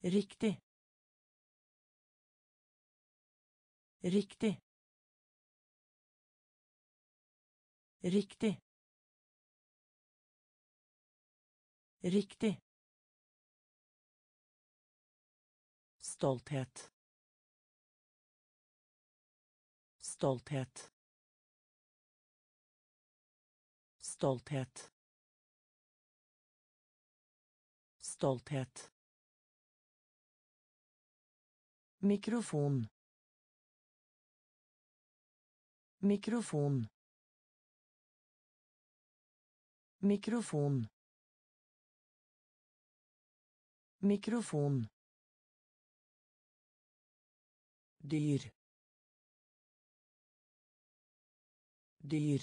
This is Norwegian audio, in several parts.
Riktig. Riktig. Riktig. Riktig. Stolthet. Stolthet. Stolthet. Stolthet. Mikrofon. Mikrofon. Mikrofon. Mikrofon. Dyr. Dyr.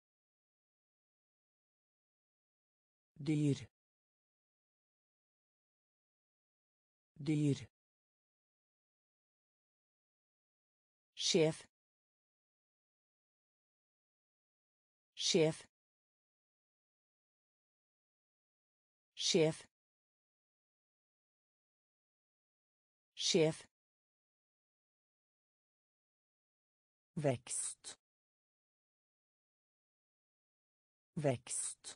Dyr. Dyr. Sjef. Sjef. Sjef. Sjef. Växt. Växt.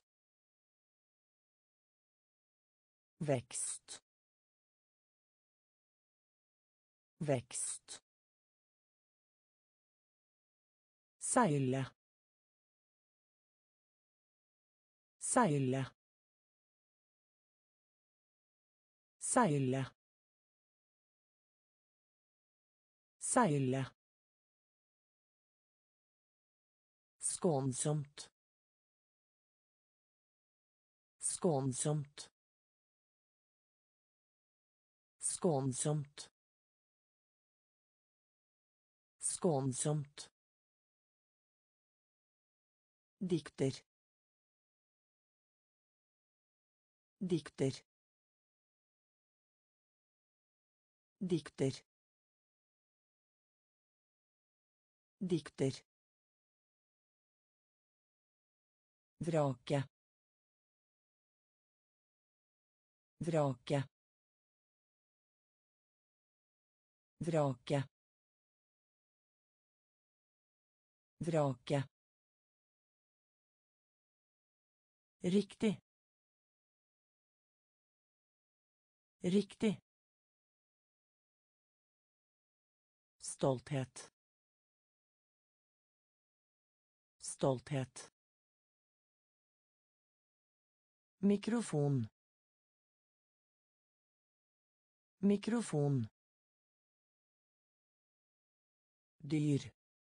Växt. Växt. Seile. Seile. Seile. Seile. Skånsomt. Skånsomt. Skånsomt. Skånsomt. Dikter. Dikter. Dikter. Dikter. Vrake. Vrake. Vrake. Vrake. Riktig. Riktig. Stolthet. Stolthet. Mikrofon. Mikrofon. Dyr.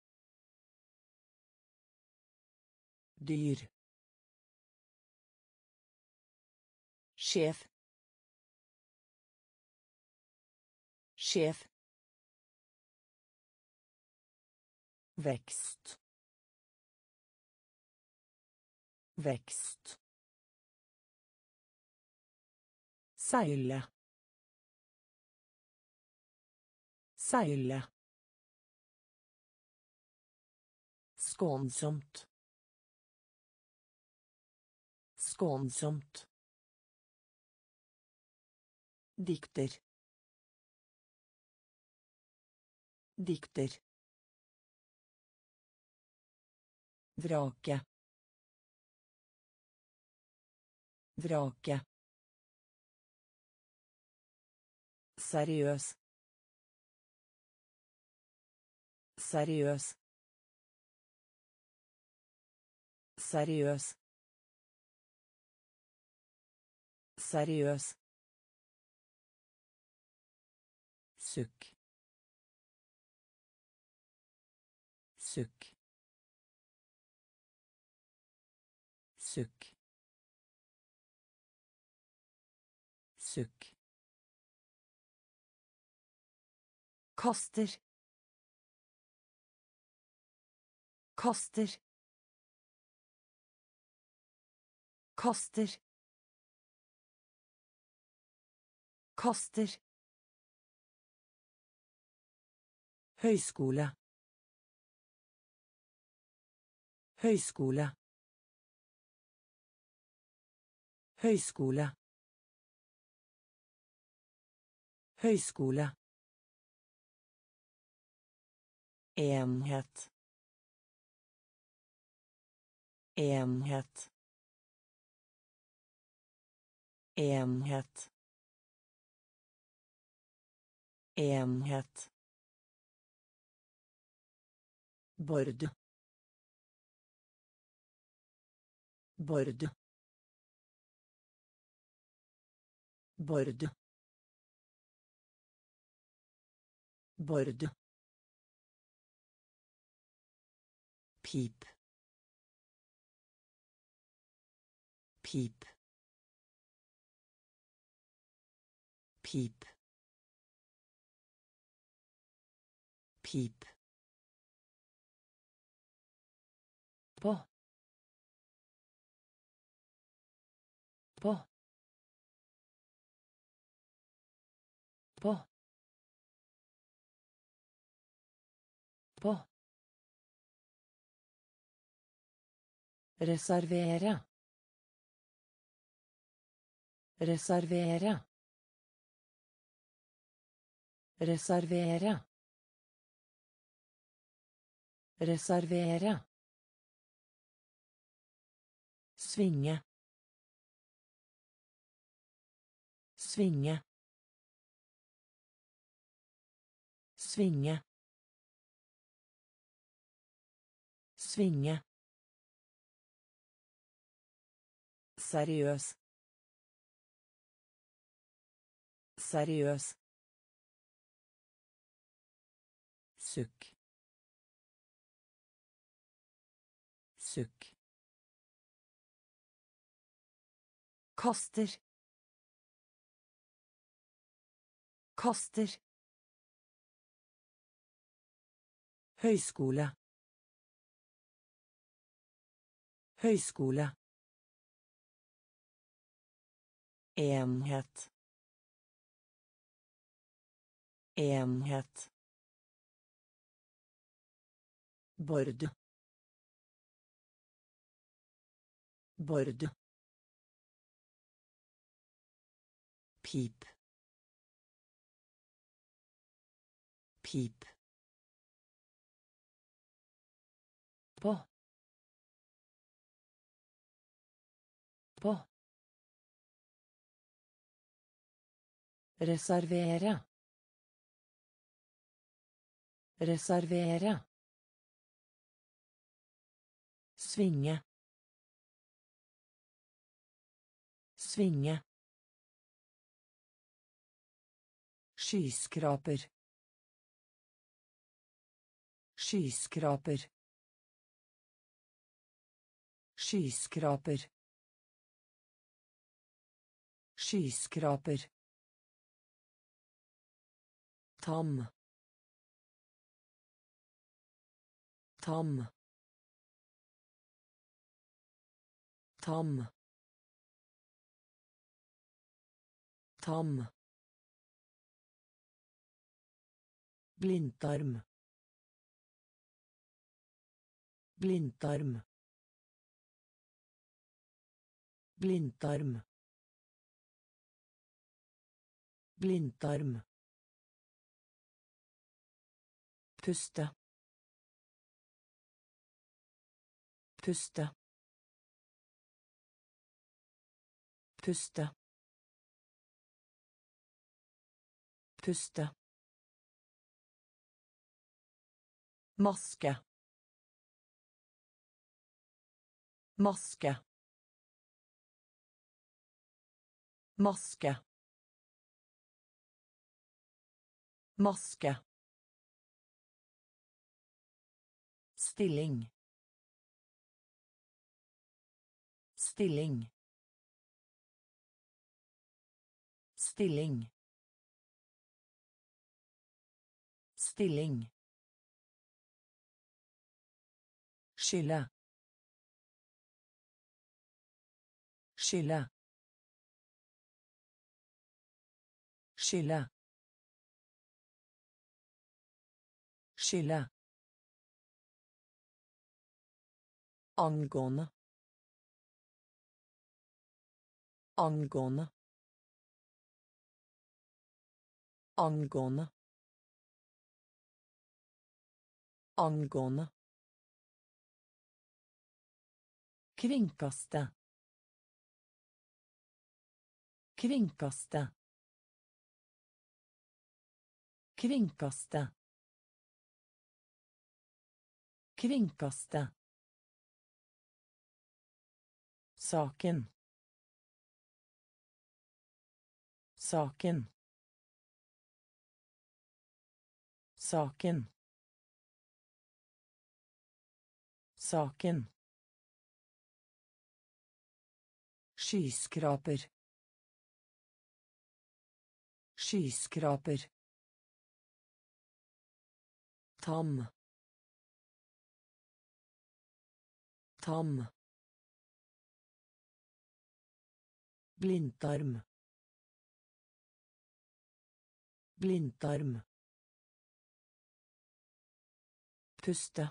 Dyr. Sjef. Sjef. Växt. Växt. Seile. Seile. Skånsomt. Skånsomt. Dikter. Dikter. Vrake. Vrake. Seriøs. Seriøs. Seriøs. Seriøs. Sukk. Sukk. Sukk. Sukk. Kaster. Kaster. Kaster. Kaster. Høyskole. Høyskole. Høyskole. Høyskole. Enhet. Enhet. Enhet. Enhet. Bord. Bord. Bord. Bord. Pip. Pip. Pip. Pip. På. På. På. På. Reservere. Reservere. Reservere. Reservere. Svinge. Svinge. Svinge. Svinge. Seriøs. Seriøs. Sukk. Sukk. Kaster. Kaster. Høyskole. Høyskole. Enhet. Enhet. Bord. Bord. Pip. Pip. På. På. Reservere. Reservere. Svinge. Svinge. Skyskraper. Skyskraper. Skyskraper. Skyskraper. Tam. Tam. Tam. Tam. Blindtarm. Blindtarm. Blindtarm. Blindtarm. Puste. Puste. Puste. Puste. Maske. Maske. Maske. Maske. Stilling. Stilling. Stilling. Stilling. Skille. Skille. Skille. Skille. Angående. Angående. angående angående kringkaste kringkaste kringkaste kringkaste saken saken saken saken skyskraper skyskraper tam tam blindtarm blindtarm puste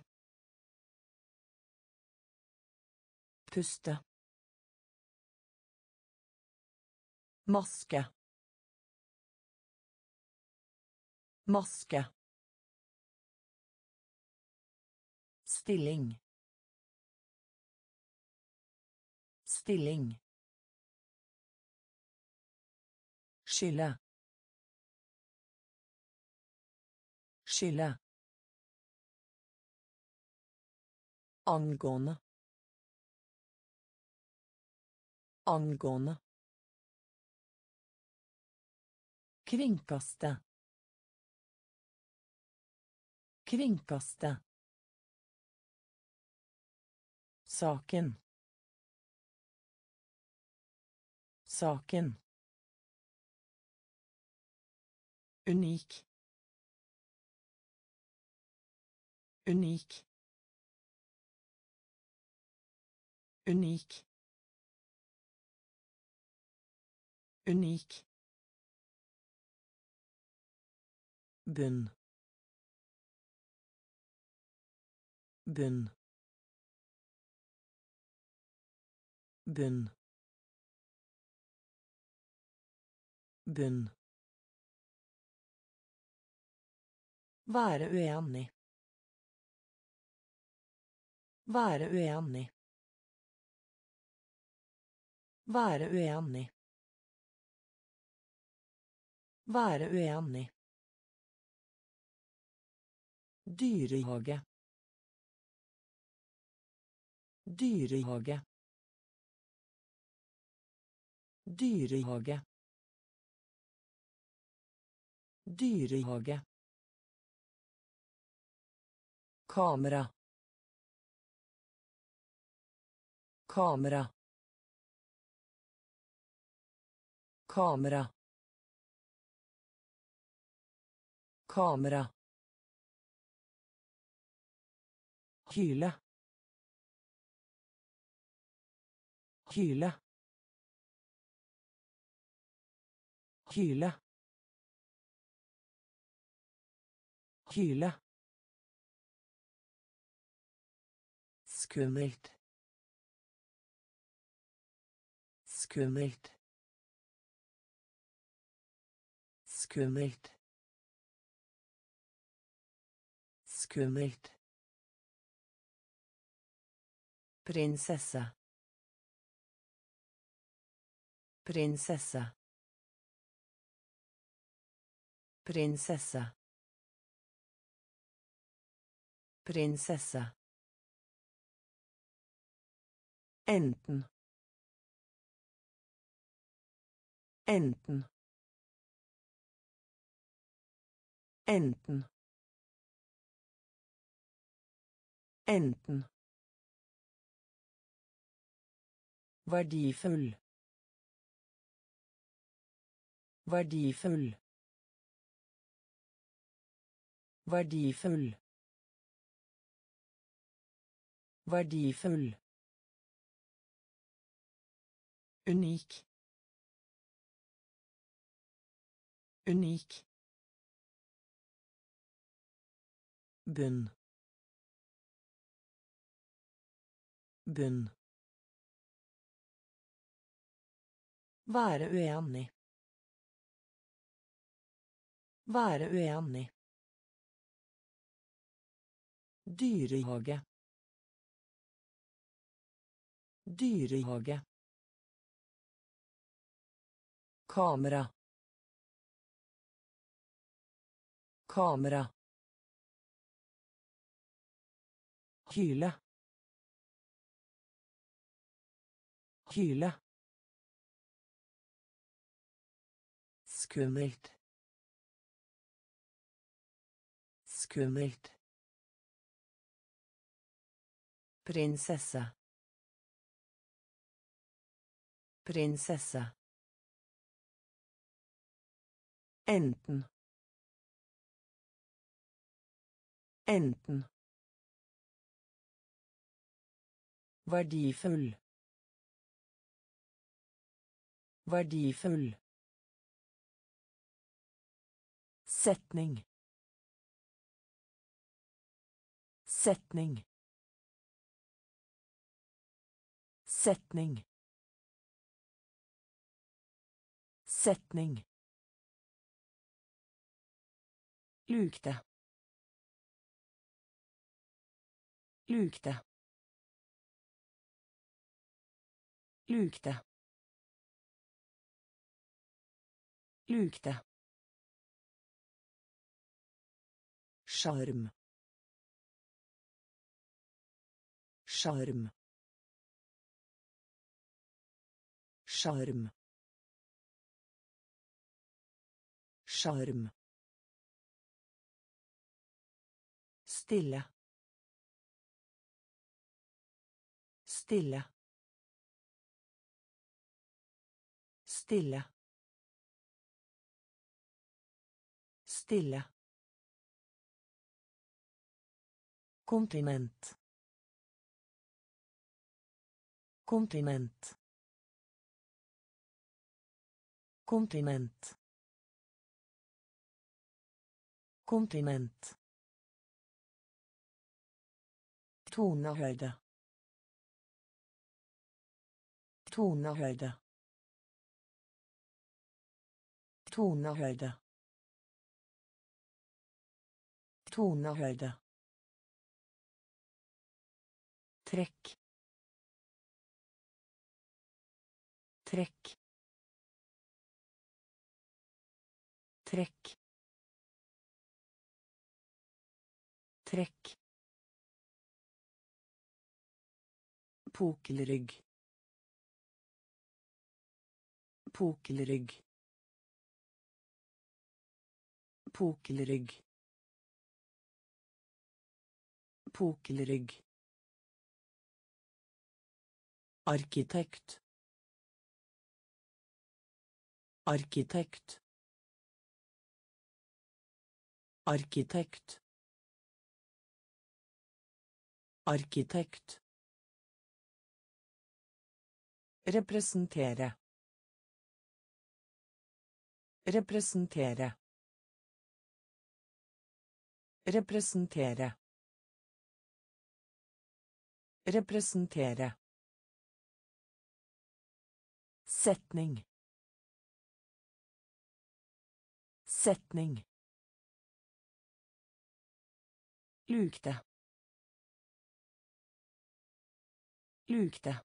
puste maske maske stilling stilling skille skille angående angående kringkaste kringkaste saken saken unik unik unik unik bunn bunn bunn bunn være uenig være uenig være uenig være uenig dyrehage dyrehage dyrehage dyrehage kamera kamera kamera kamera hyle hyle hyle hyle skummelt skummelt skummelt skummelt prinsesse prinsesse prinsesse prinsesse enten enten enten enten verdifull verdifull verdifull verdifull unik unik bunn bunn være uenig Være uenig. Dyrehage. Dyrehage. Kamera. Kamera. Hyle. Hyle. Skummelt. Skummelt. Prinsesse. Prinsesse. Enten. Enten. Verdifull. Verdifull. Setning. Setning. Setning. Setning. Lukte. Lukte. Lukte. Lukte. Sjarm. Sjarm. Sjarm. Sjarm. Stille. Stille. Stille. Stille. Kontinent. Kontinent. Kontinent. Kontinent. Tonehøyde. Tonehøyde. Tonehøyde. Tonehøyde. Trekk. Trekk. Trekk. Trekk. Pokelrygg. Pokelrygg. Pokelrygg. Pokelrygg. Arkitekt. Arkitekt. Arkitekt. Arkitekt. Representere. Representere. Representere. Representere. Setning. Setning. Lukte. Lukte.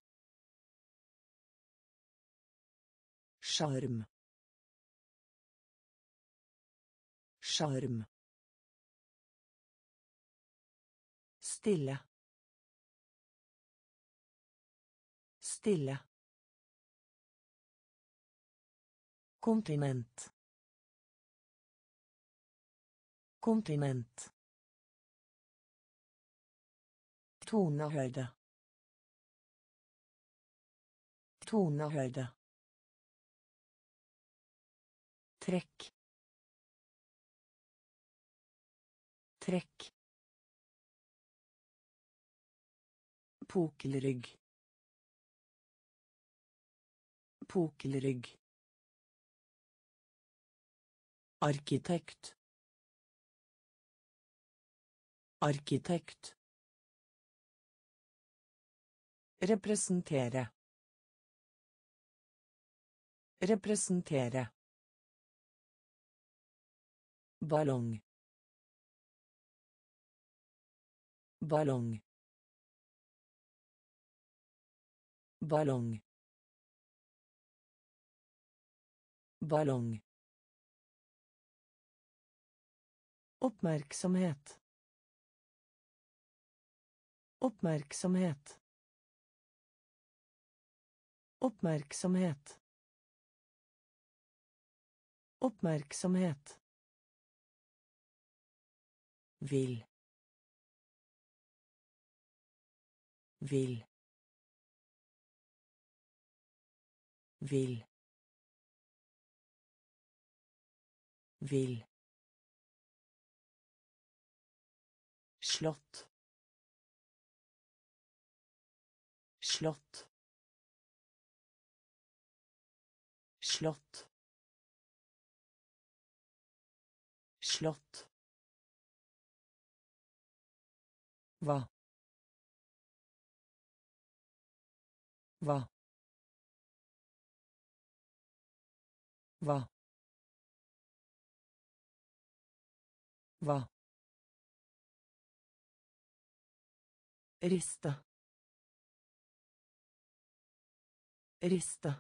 Sjarm. Sjarm. Stille. Stille. Kontinent. Kontinent. Tonehøyde. Tonehøyde. Trekk. Trekk. Pokelrygg. Pokelrygg. Arkitekt. Arkitekt. Representere. Representere. ballong, ballong, ballong, ballong. Oppmerksomhet. Oppmerksomhet. Oppmerksomhet. Oppmerksomhet. Vil. Vil. Vil. Vil. Slott. Slott. Slott. Slott. Hva? Hva? Hva? Hva? Riste. Riste.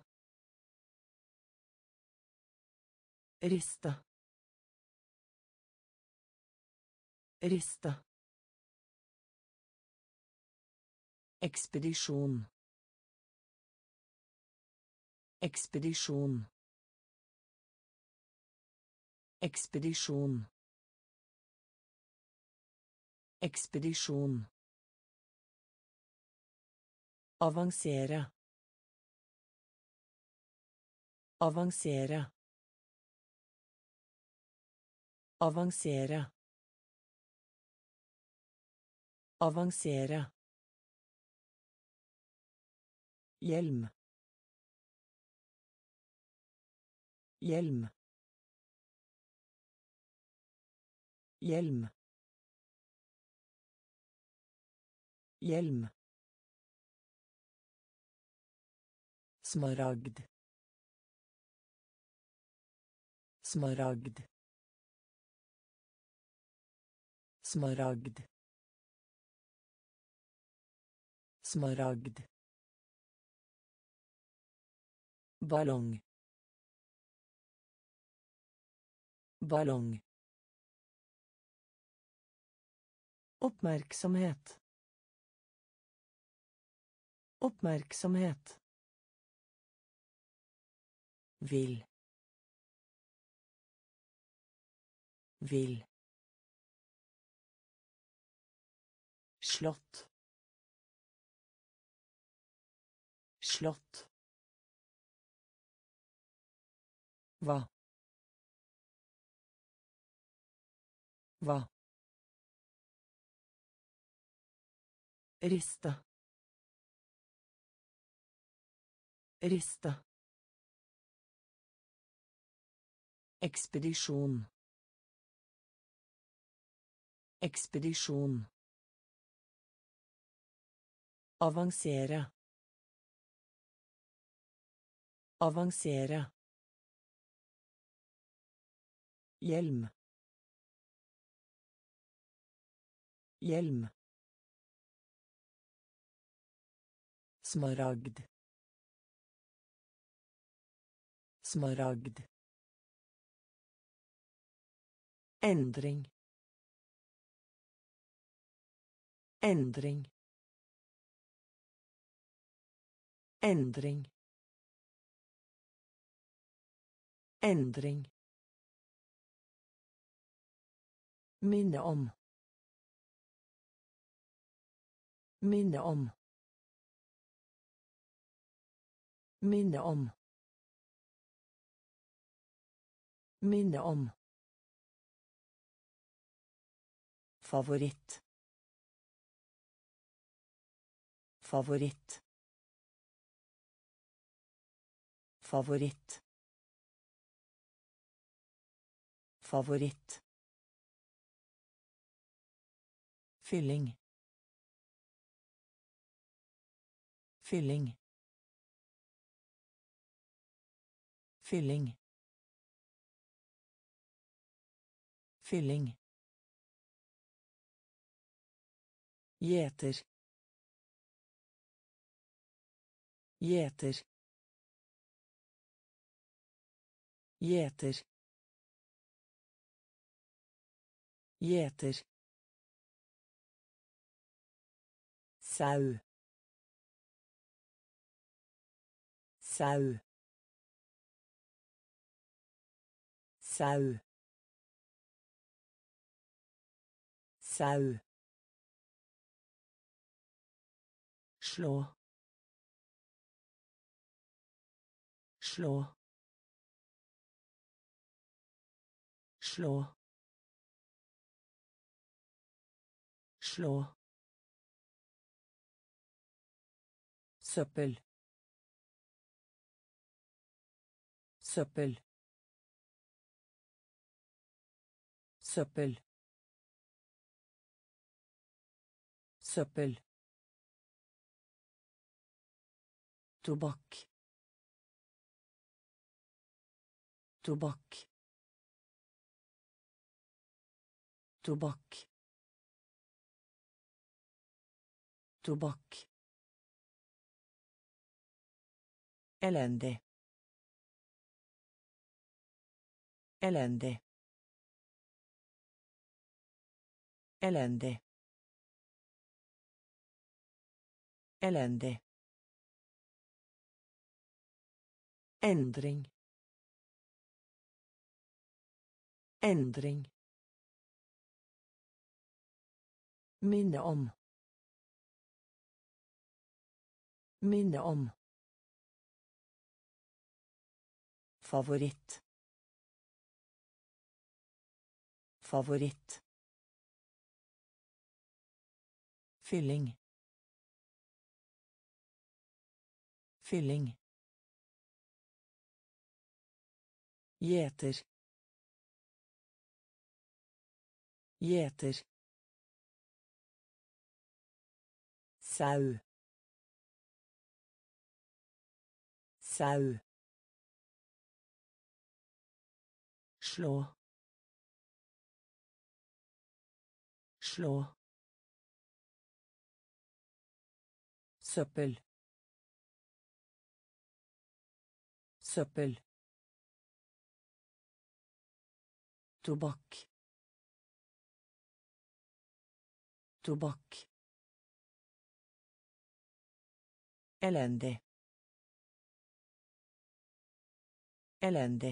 Riste. Riste. Ekspedisjon. Ekspedisjon. Ekspedisjon. Ekspedisjon. Avansere. Avansere. Avansere. Avansere. Hjelm. Hjelm. Hjelm. Hjelm. Smaragd. Smaragd. Smaragd. Smaragd. Ballong. Ballong. Oppmerksomhet. Oppmerksomhet. Vil. Vil. Slott. Slott. Hva? Hva? Riste. Riste. Ekspedisjon. Ekspedisjon. Avansere. Avansere. Hjelm. Hjelm. Smaragd. Smaragd. Endring. Endring. Endring. Endring. Minne om. Minne om. Minne om. Minne om. Favoritt. Favoritt. Favoritt. Favoritt. Fylling. Fylling. Fylling. Fylling. Gjeter. Gjeter. Gjeter. Gjeter. Sau. Sau. Sau. Sau. Slå. Slå. Slå. Slå. Søppel. Søppel. Søppel. Søppel. Tobakk. Tobakk. Tobakk. Tobakk. Elendig. Elendig. Elendig. Elendig. Endring. Endring. Minne om. Minne om. Favoritt. Favoritt. Fylling. Fylling. Gjeter. Gjeter. Sau. Sau. Slå. Slå. Søppel. Søppel. Tobakk. Tobakk. Elendig. Elendig.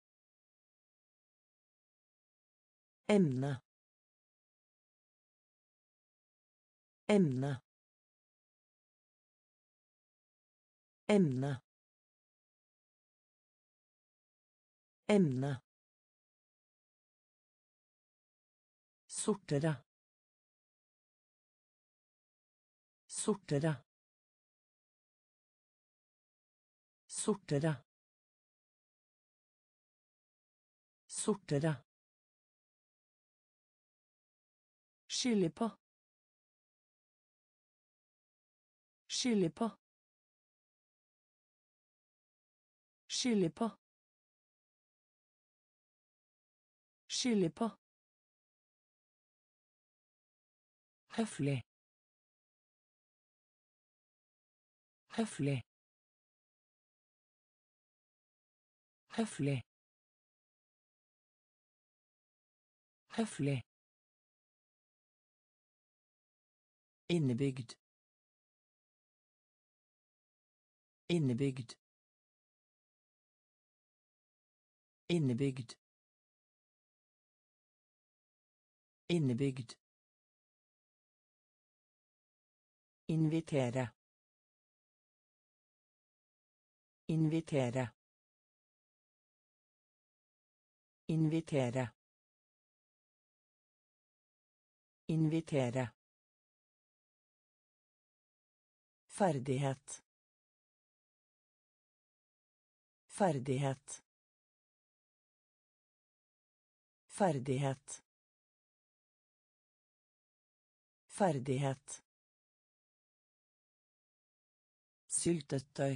Emne. Emne. Emne. Emne. Sortere. Sortere. Sortere. Sortere. Skylde på. Skylde på. Skylde på. Skylde på. Høflig. Høflig. Høflig. Høflig. Innebygd. Innebygd. Innebygd. Innebygd. Invitere. Invitere. Invitere. Invitere. Ferdighet. Ferdighet. Ferdighet. Ferdighet. Syltetøy.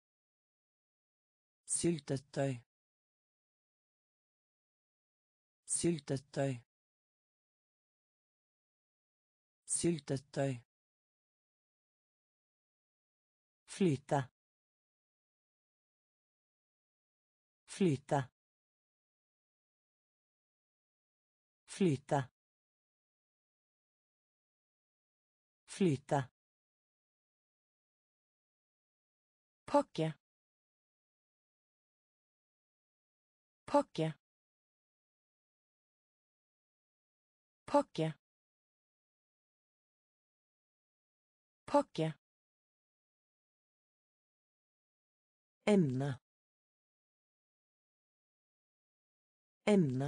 Syltetøy. Syltetøy. Syltetøy. Flyte. Flyte. Flyte. Flyte. Pakke. Pakke. Pakke. Pakke. Emne. Emne.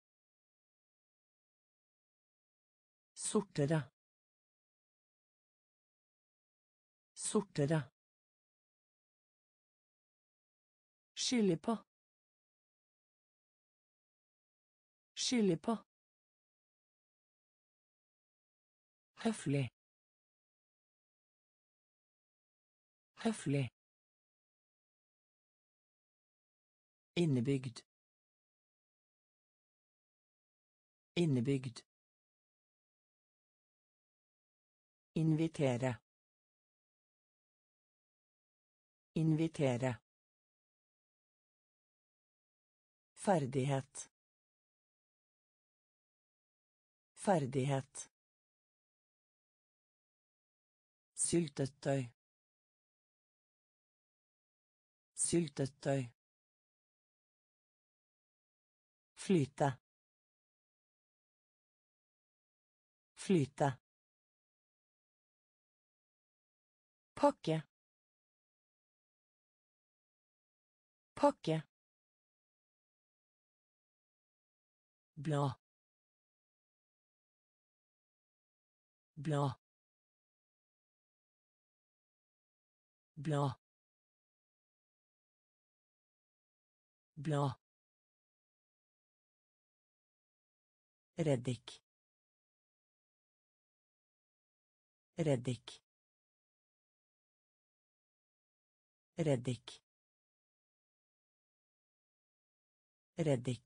Sortere. Sortere. Skylde på. Skylde på. Høflig. Høflig. Innebygd. Innebygd. Invitere. Invitere. Ferdighet. Ferdighet. Syltetøy. Syltetøy. Flyte. Flyte. Pakke. Pakke. Blad. Blad. Blad. Blad. Reddik. Reddik. Reddik. Reddik.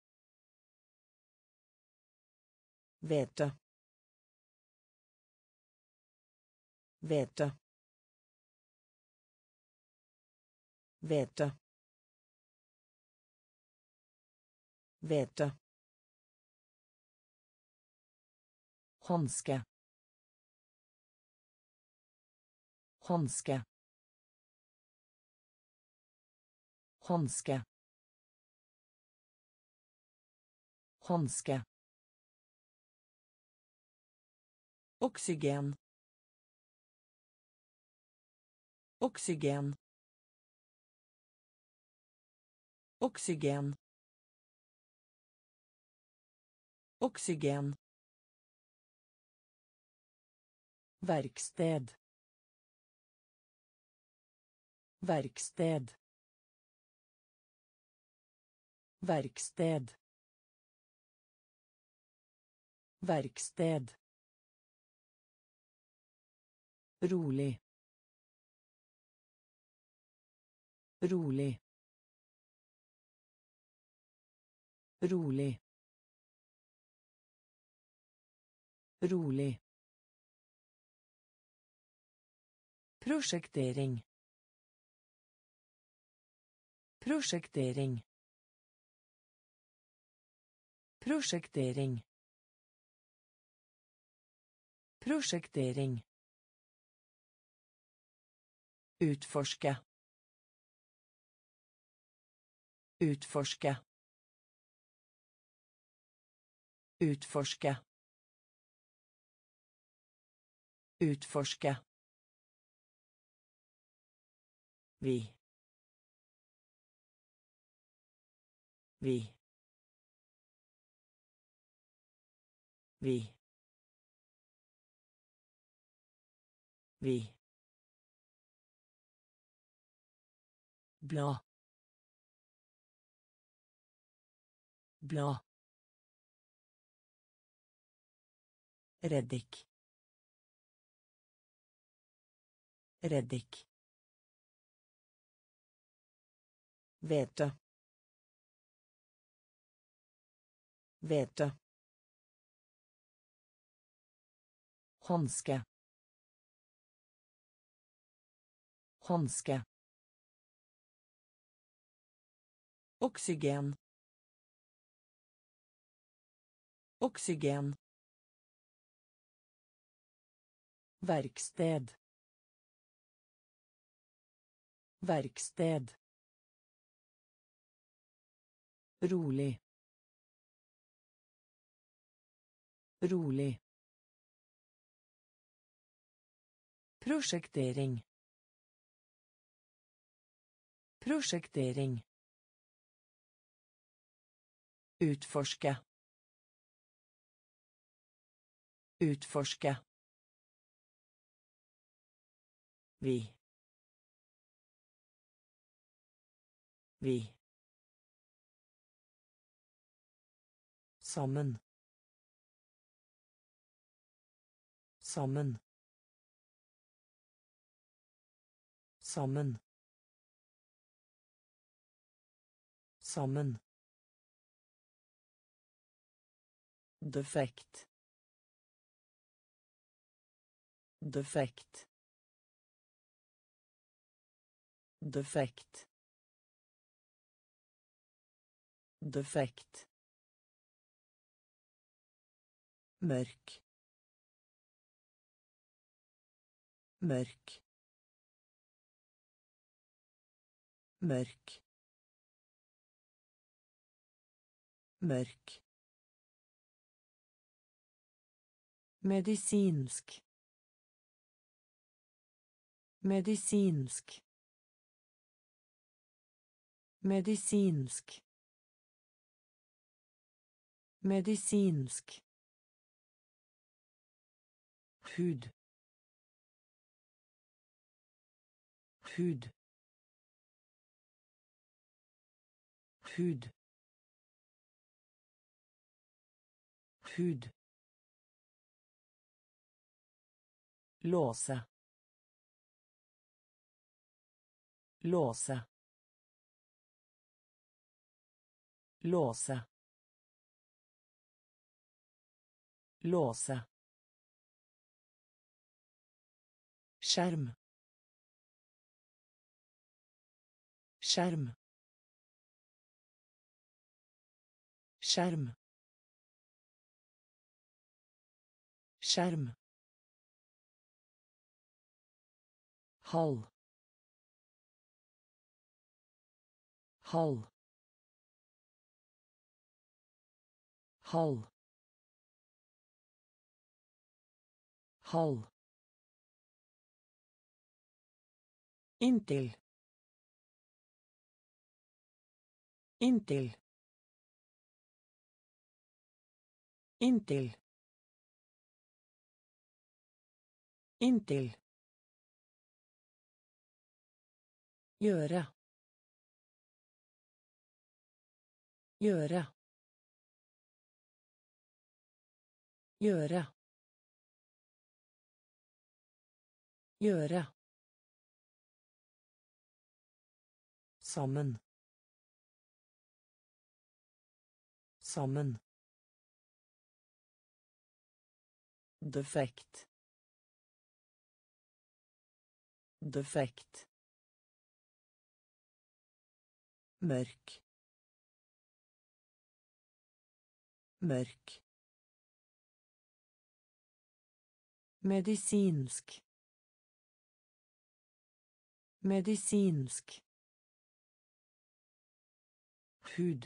Hvete. Hvete. Hvete. Hvete. Hanske. Hanske. Hanske. Hanske. Oksygen. Oksygen. Oksygen. Oksygen. Verksted. Verksted. Verksted. Verksted. Rolig. Rolig. Rolig. Rolig. Prosjektering. Prosjektering. Prosjektering. Prosjektering. Utforske. Utforske. Utforske. Utforske. Vi. Vi. Vi. Vi. Blad. Blad. Reddik. Reddik. Hvete. Vete. Hanske. Hanske. Oksygen. Oksygen. Verksted. Verksted. Rolig. Rolig. Prosjektering. Prosjektering. Utforske. Utforske. Vi. Vi. Sammen. Sammen. Sammen. Sammen. Defekt. Defekt. Defekt. Defekt. Mørk. Mørk. Mørk. Mørk. Medisinsk. Medisinsk. Medisinsk. Medisinsk. Hud. Hud. Hud. Hud. Låse. Låse. Låse. Låse. Skärm. Skärm. Skärm. Skärm. Halv. Halv. Halv. Halv. Inntil. Inntil. Inntil. Inntil. Gjøre. Gjøre. Gjøre. Gjøre. Sammen. Sammen. Defekt. Defekt. Mørk. Mørk. Medisinsk. Medisinsk. Hud.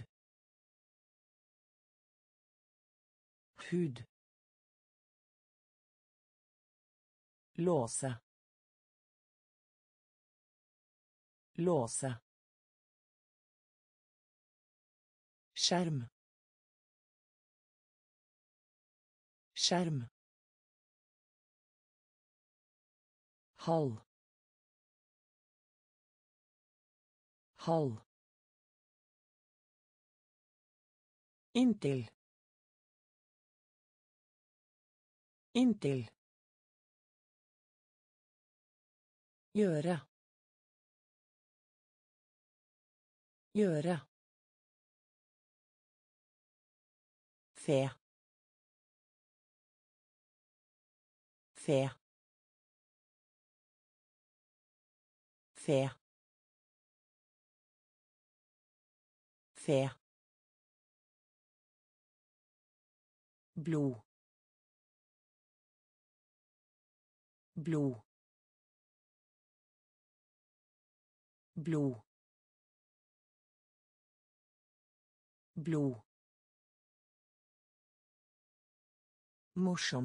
Hud. Låse. Låse. Skärm. Skärm. Halv. Halv. Inntil. Inntil. Gjøre. Gjøre. Fe. Fe. Fe. Fe. Blod. Blod. Blod. Blod. Morsom.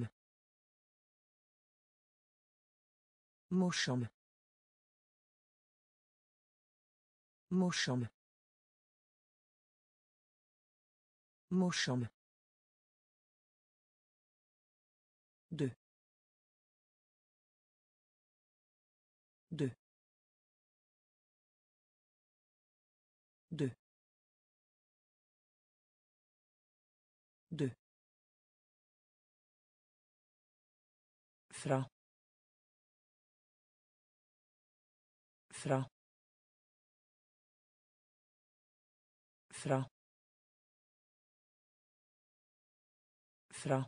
Morsom. Morsom. Morsom. De. De. De. De. Fra. Fra. Fra. Fra.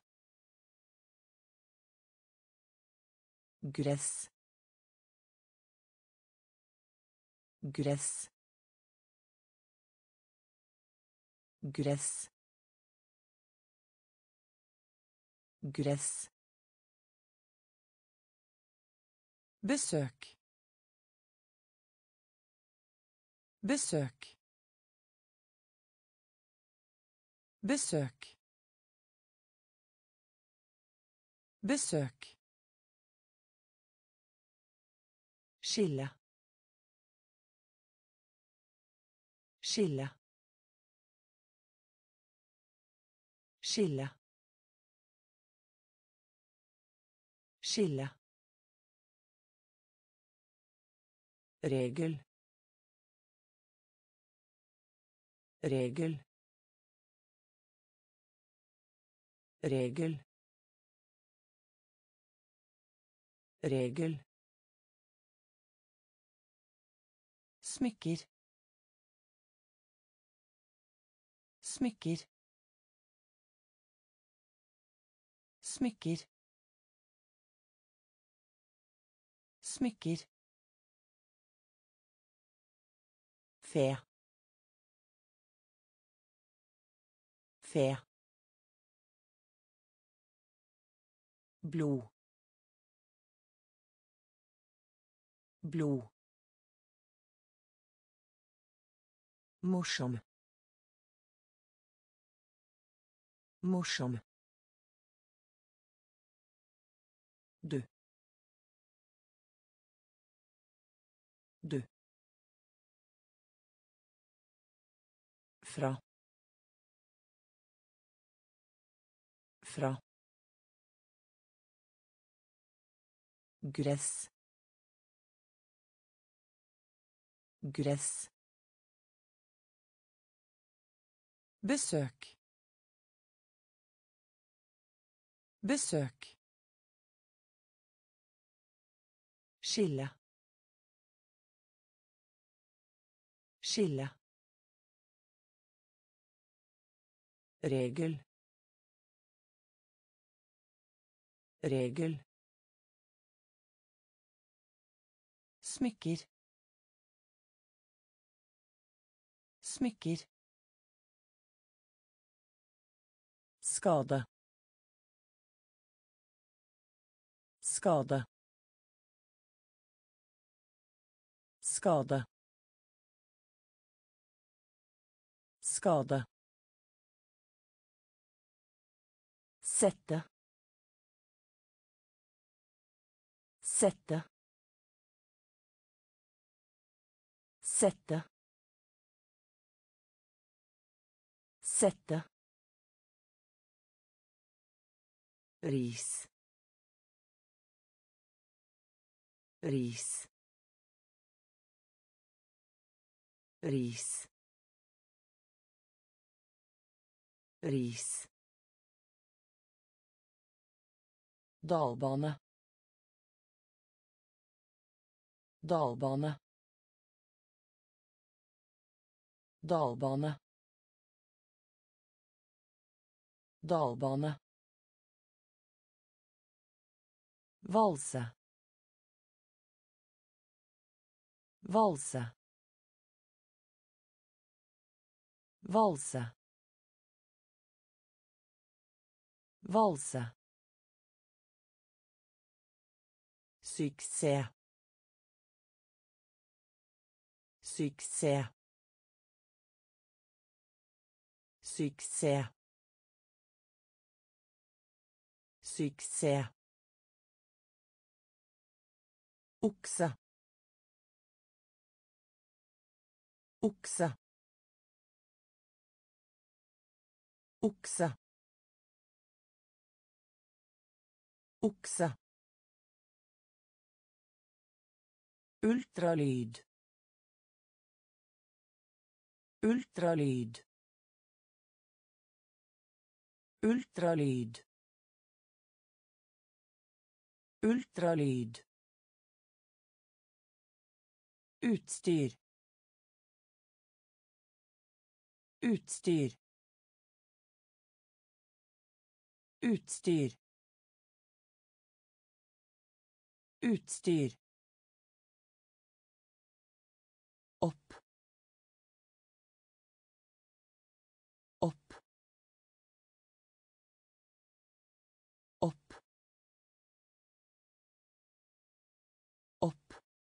Gress. Gress. Gress. Gress. Besök. Besök. Besök. Besök. Skille. Skille. Skille. Skille. Regel. Regel. Regel. Regel. Smycker. Smycker. Smycker. Smycker. Fe. Fe. Blod. Blod. Morsom. Morsom. De. De. Fra. Fra. Gress. Gress. Besök. Besök. Skille. Skille. Regel. Regel. Smycker. Smycker. Skade. Skade. Skade. Skade. Sette. Sette. Sette. Sette. Ris. Ris. Ris. Ris. Dalbane. Dalbane. Dalbane. Dalbane. Valse. Valse. Valse. Valse. Suksess. Suksess. Suksess. Suksess. Okse. Okse. Okse. Okse. Ultralyd. Ultralyd. Ultralyd. Ultralyd. Utstyr. Utstyr. Utstyr. Utstyr. Opp. Opp. Opp. Opp.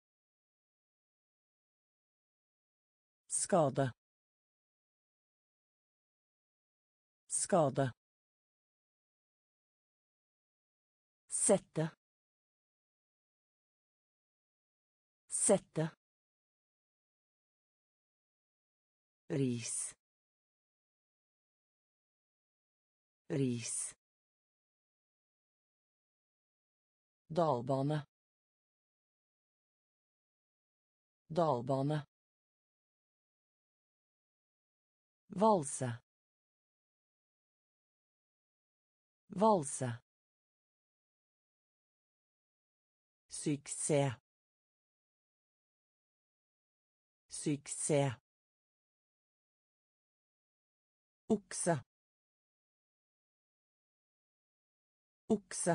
Skade. Skade. Sette. Sette. Ris. Ris. Dalbane. Dalbane. Valse. Valse. Suksess. Suksess. Okse. Okse.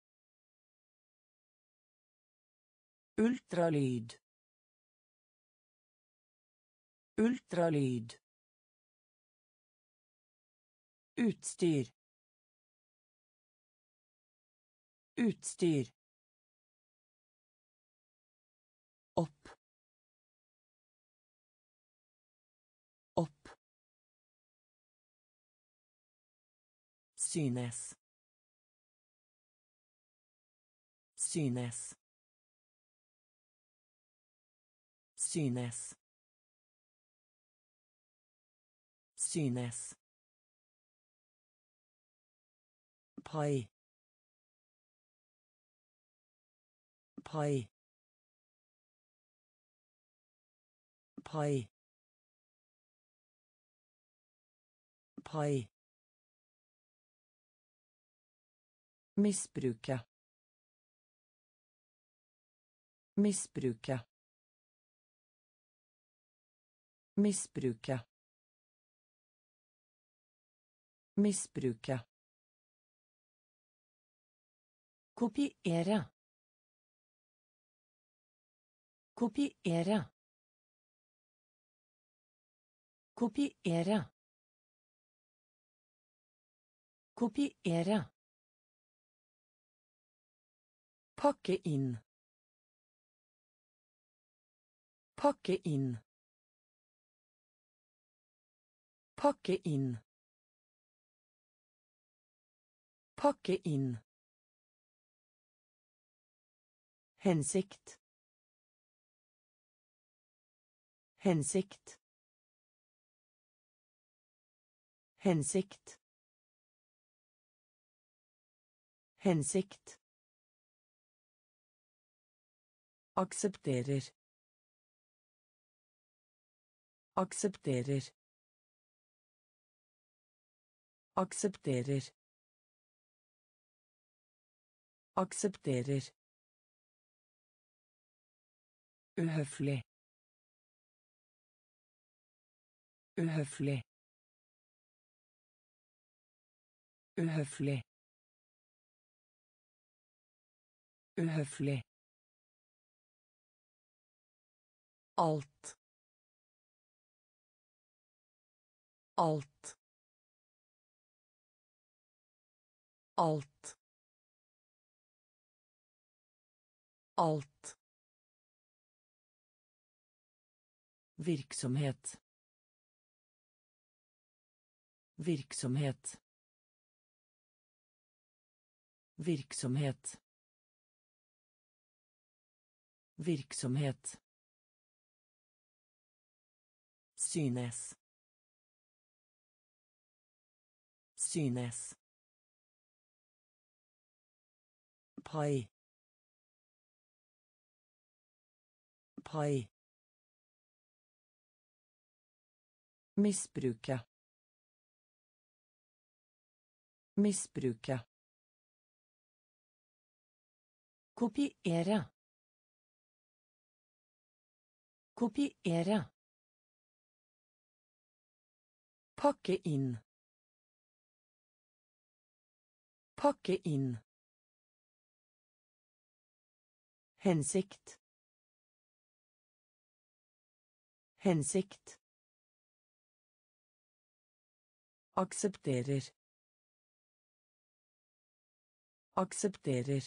Ultralyd. Ultralyd. Utstyr. Utstyr. Opp. Opp. Synes. Synes. Synes. Synes. Pai. Pai. Pai. Pai. Misbruke. Misbruke. Misbruke. Misbruke. Kopiere. Kopiere. Kopiere. Kopiere. Pakke inn. Pakke inn. Pakke inn. Pakke inn. Hensikt. Hensikt. Hensikt. Hensikt. Aksepterer. Aksepterer. Aksepterer. Aksepterer. Uhøflig. Uhøflig. Uhøflig. Uhøflig. Alt. Alt. Alt. Alt. Virksomhet. Virksomhet. Virksomhet. Virksomhet. Synes. Synes. Pai. Pai. Misbruke. Misbruke. Kopiere. Kopiere. Pakke inn. Pakke inn. Hensikt. Hensikt. Aksepterer. Aksepterer.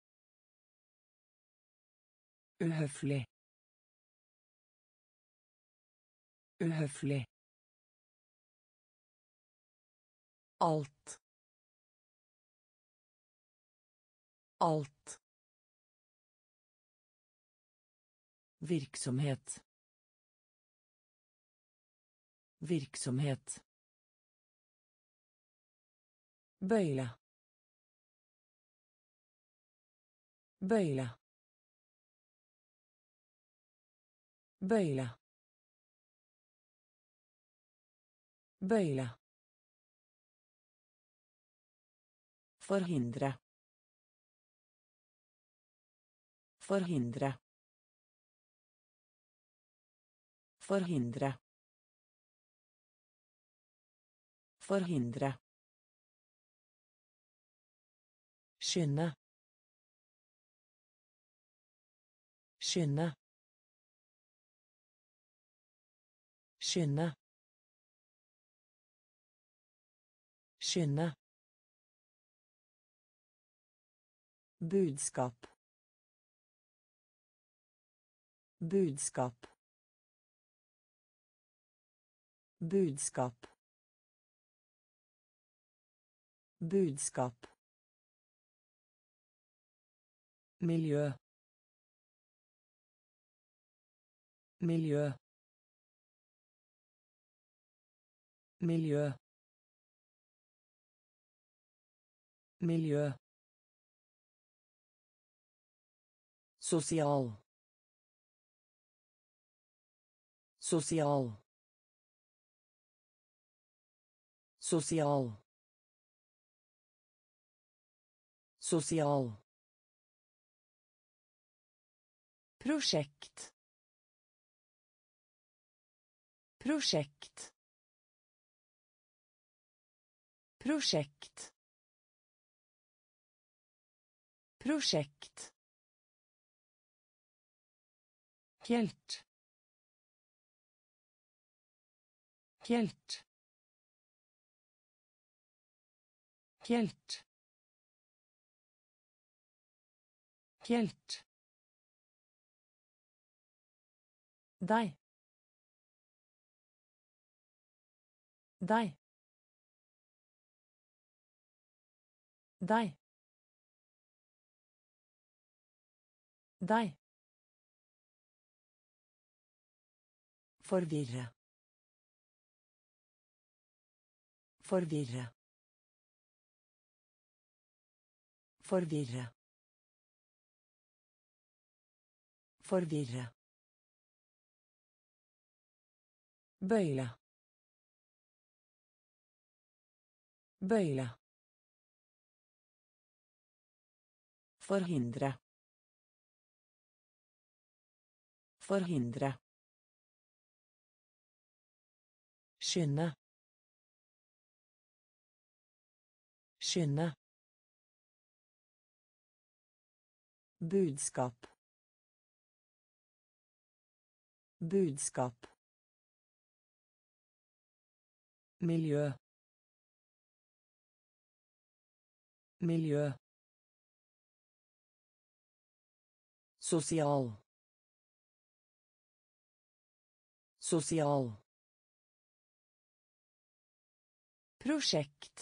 Uhøflig. Uhøflig. Alt. Alt. Virksomhet. Virksomhet. Bøyle. Bøyle. Bøyle. Bøyle. Forhindre. Forhindre. Forhindre. Forhindre. Skynde. Skynde. Skynde. Skynde. Budskap. Budskap. Budskap. Budskap. Miljø. Miljø. Miljø. Miljø. Sosial. Sosial. Sosial. Sosial. Prosjekt. Prosjekt. Prosjekt. Prosjekt. Helt. Helt. Helt. Helt. Deg. Deg. Deg. Deg. Forvirre. Forvirre. Forvirre. Forvirre. Bøyle. Bøyle. Forhindre. Forhindre. Skynde. Skynde. Budskap. Budskap. Miljø. Miljø. Sosial. Sosial. Prosjekt.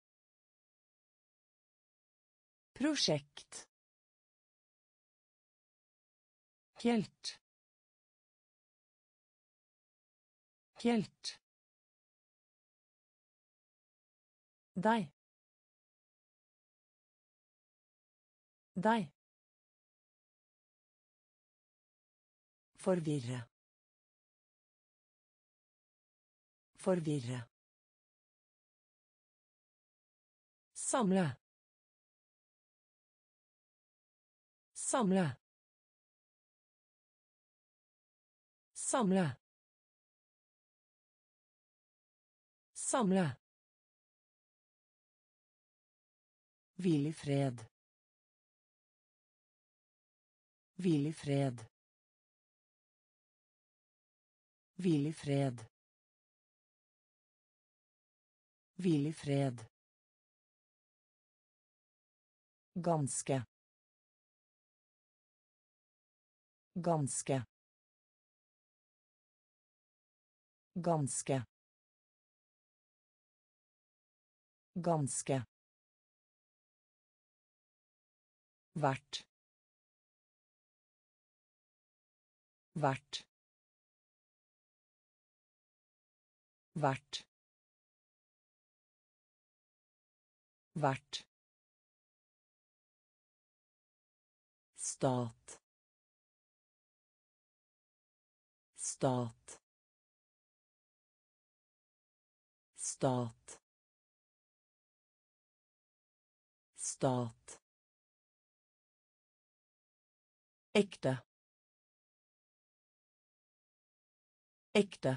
Prosjekt. Helt. Helt. Deg. Deg. Forvirre. Forvirre. Samle. Samle. Samle. Samle. Hvil i fred. Hvil i fred. Hvil i fred. Hvil i fred. Ganske. Ganske. Ganske. Ganske. Hvert. Hvert. Hvert. Hvert. Stat. Stat. Stat. Stat. Ekte. Ekte.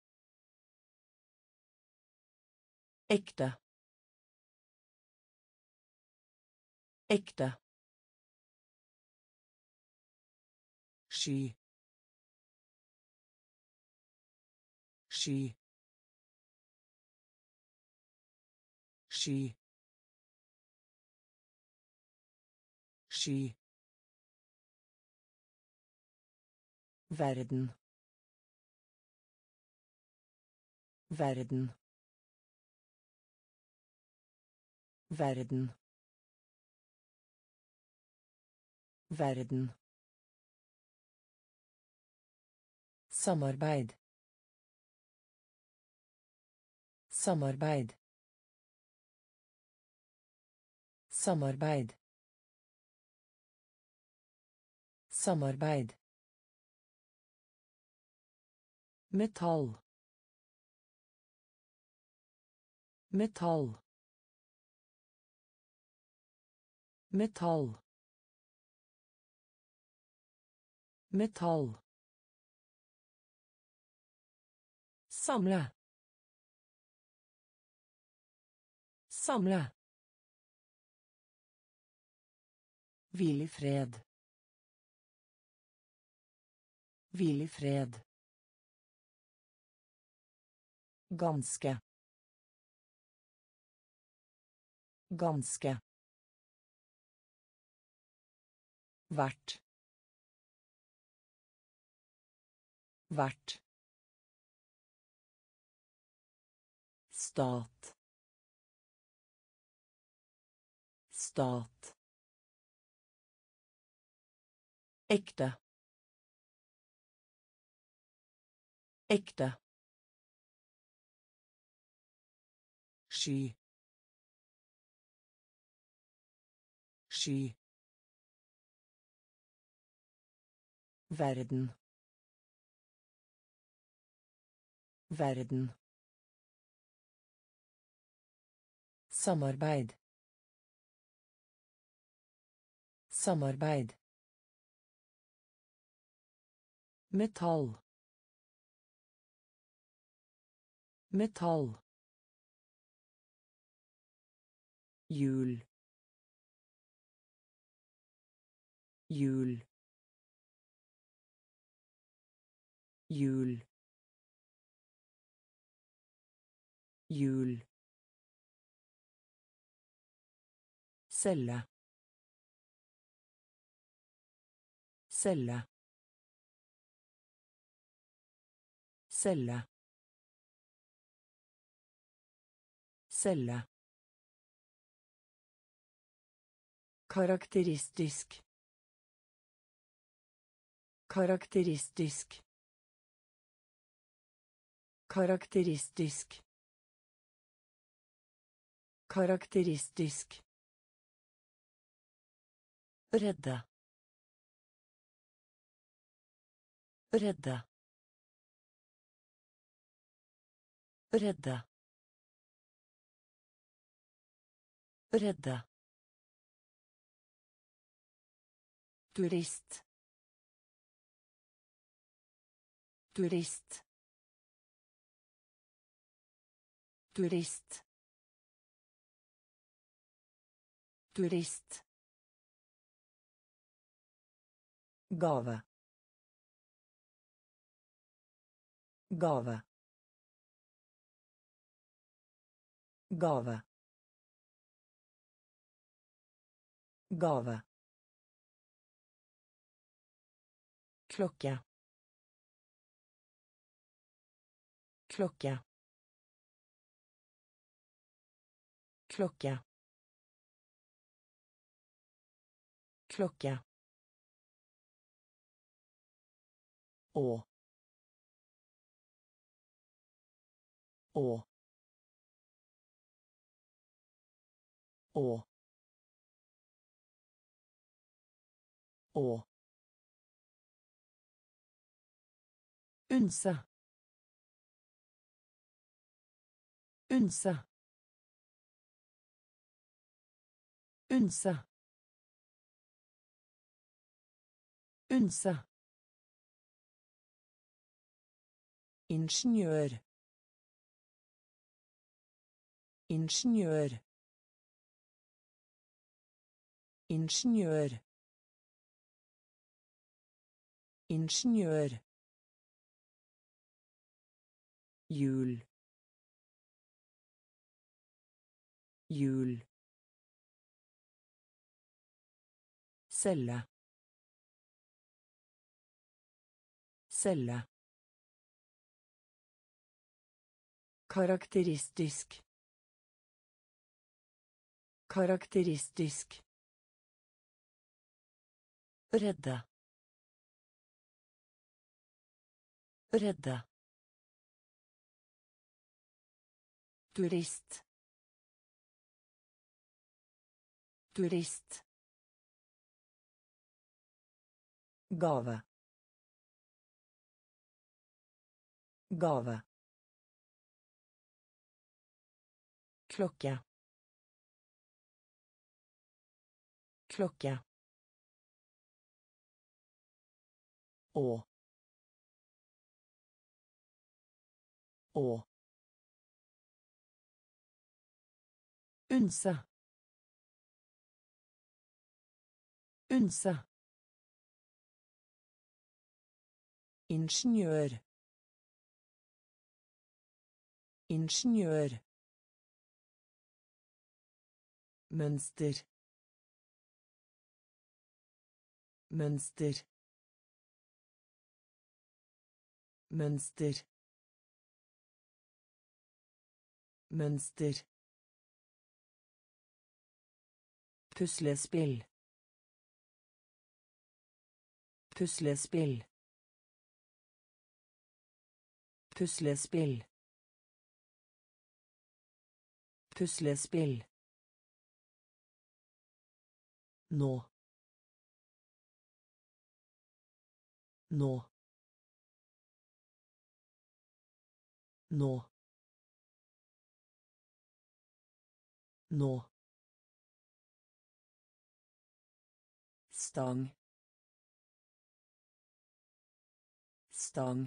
Ekte. Ekte. Sky. Sky. Sky. Sky. Verden. Verden. Verden. Verden. Samarbeid. Samarbeid. Samarbeid. Samarbeid. Metall. Metall. Metall. Metall. Samle. Samle. Hvil i fred. Hvil i fred. Ganske. Ganske. Hvert. Hvert. Stat. Stat. Ekte. Ekte. Sky. Sky. Verden. Verden. Samarbeid. Samarbeid. Metall. Metall. jul jul jul jul celle celle celle celle karakteristisk karakteristisk karakteristisk karakteristisk redde redde redde redde turist turist turist turist gave gave gave gave klokke klokke klokke klokke å å å å unse unse unse unse ingeniør ingeniør ingeniør ingeniør jul jul celle celle karakteristisk karakteristisk redde redde turist turist gave gave klokke klokke å å unse unse ingeniør ingeniør mønster mønster mønster mønster puslespill puslespill puslespill puslespill nå nå nå nå stang stang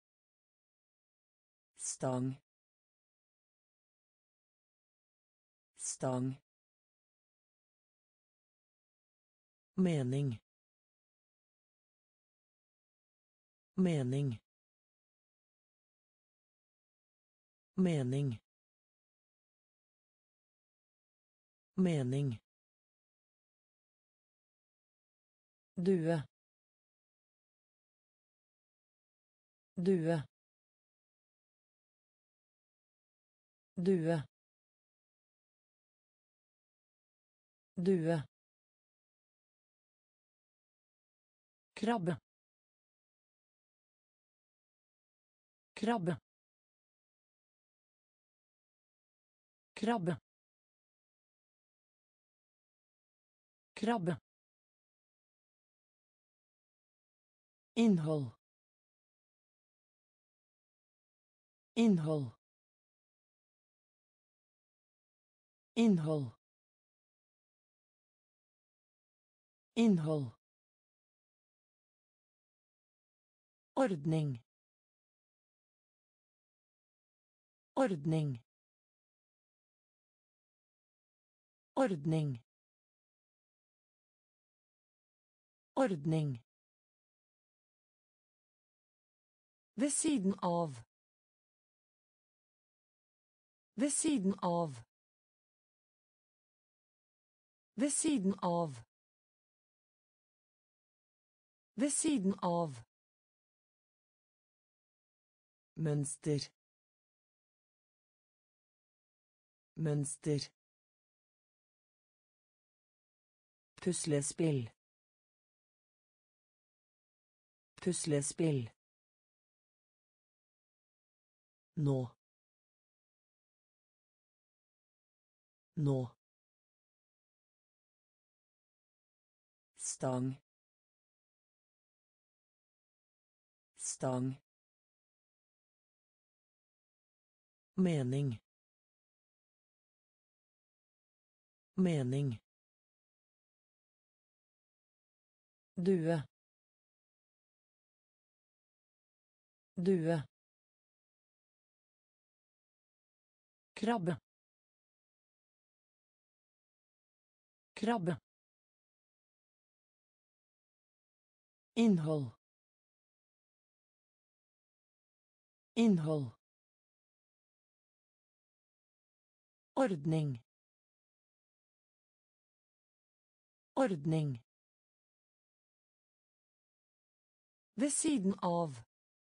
stang stang, mening, mening, mening, mening, due, due, due, due, krabbe, krabbe, krabbe, krabbe, innhold, innhold, innhold, innhold, ordning, ordning, ordning, ordning, ved siden av, ved siden av, ved siden av, ved siden av, mønster, mønster, puslespill, puslespill, nå, nå, stang, stang, mening, mening, due, due, krabbe, krabbe, innhold, innhold, ordning, ordning, ved siden av,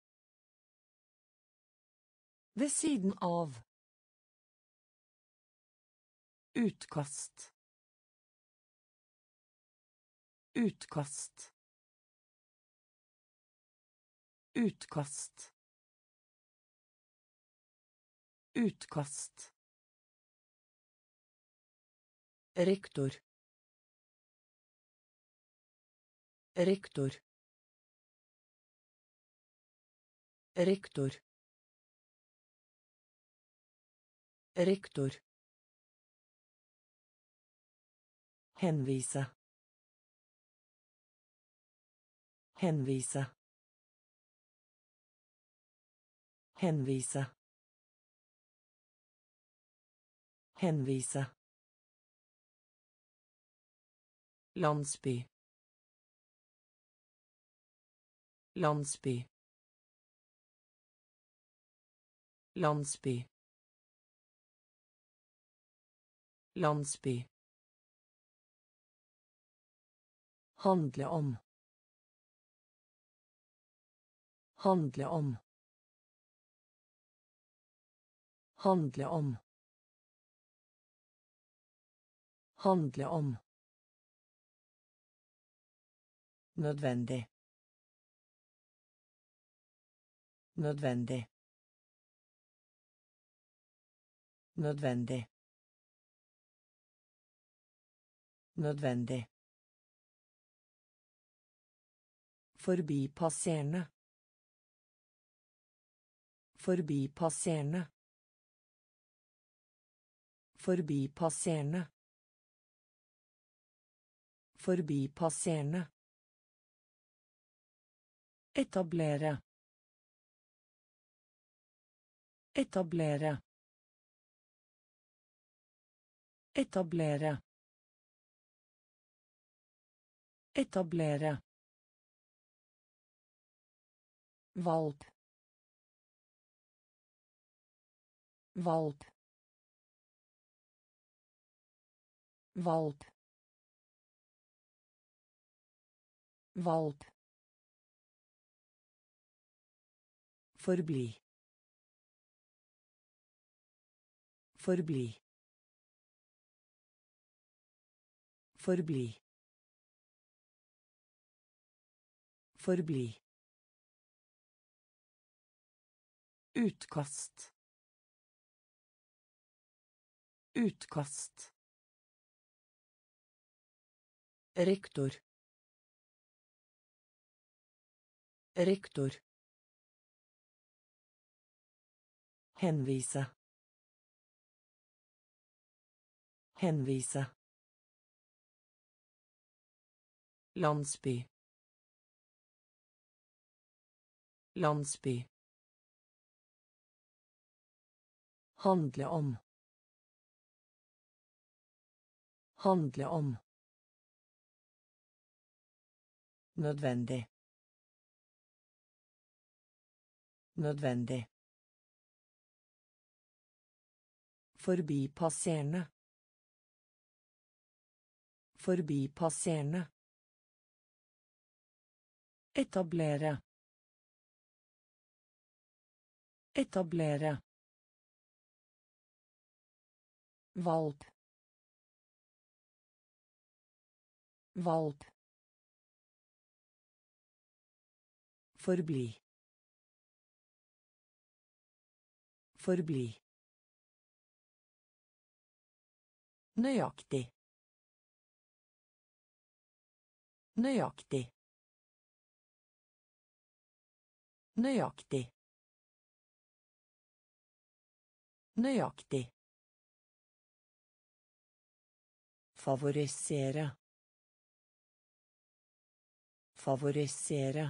ved siden av, utkast, utkast, utkast, utkast, rektor, rektor, rektor, rektor, henvise, henvise, henvise, henvise, landsby, landsby, landsby, landsby, handle om, handle om, handle om, handle om, nødvendig, nødvendig, nødvendig, nødvendig, forbipasserende, forbipasserende, forbipasserende, forbipasserende, etablere, etablere, Etablere. Etablere. Valp. Valp. Valp. Valp. Forbli. Forbli. Forbli. Forbli. Utkast. Utkast. Rektor. Rektor. Henvise. Henvise. Landsby. Landsby. Handle om. Handle om. Nødvendig. Nødvendig. Forbipasserende. Forbipasserende. Etablere. Etablere. Valp. Valp. Forbli. Forbli. Nøyaktig. Nøyaktig. Nøyaktig. Nøyaktig. Favorisere. Favorisere.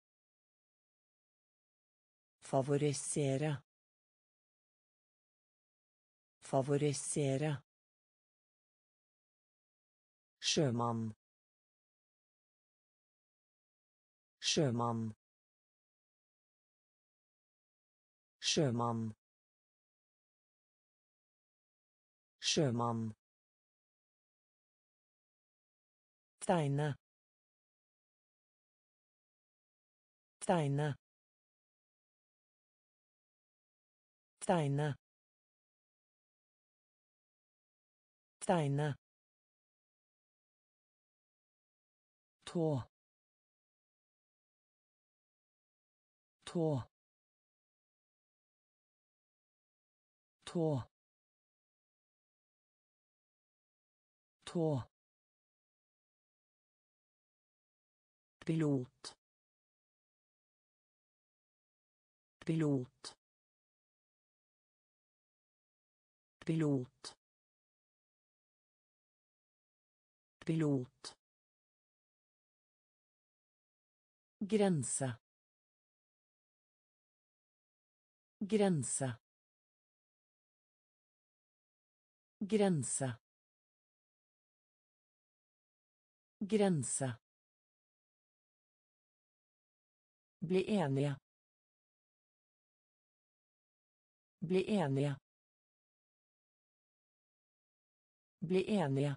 Favorisere. Favorisere. Sjømann. Sjømann. Sjømann. Sjømann. Tegne. Tegne. Tegne. Tegne. Tå. Tå. Tå. Tå. Pilot. Pilot. Pilot. Pilot. Grense. Grense. Grense. Grense. Bli enige. Bli enige. Bli enige.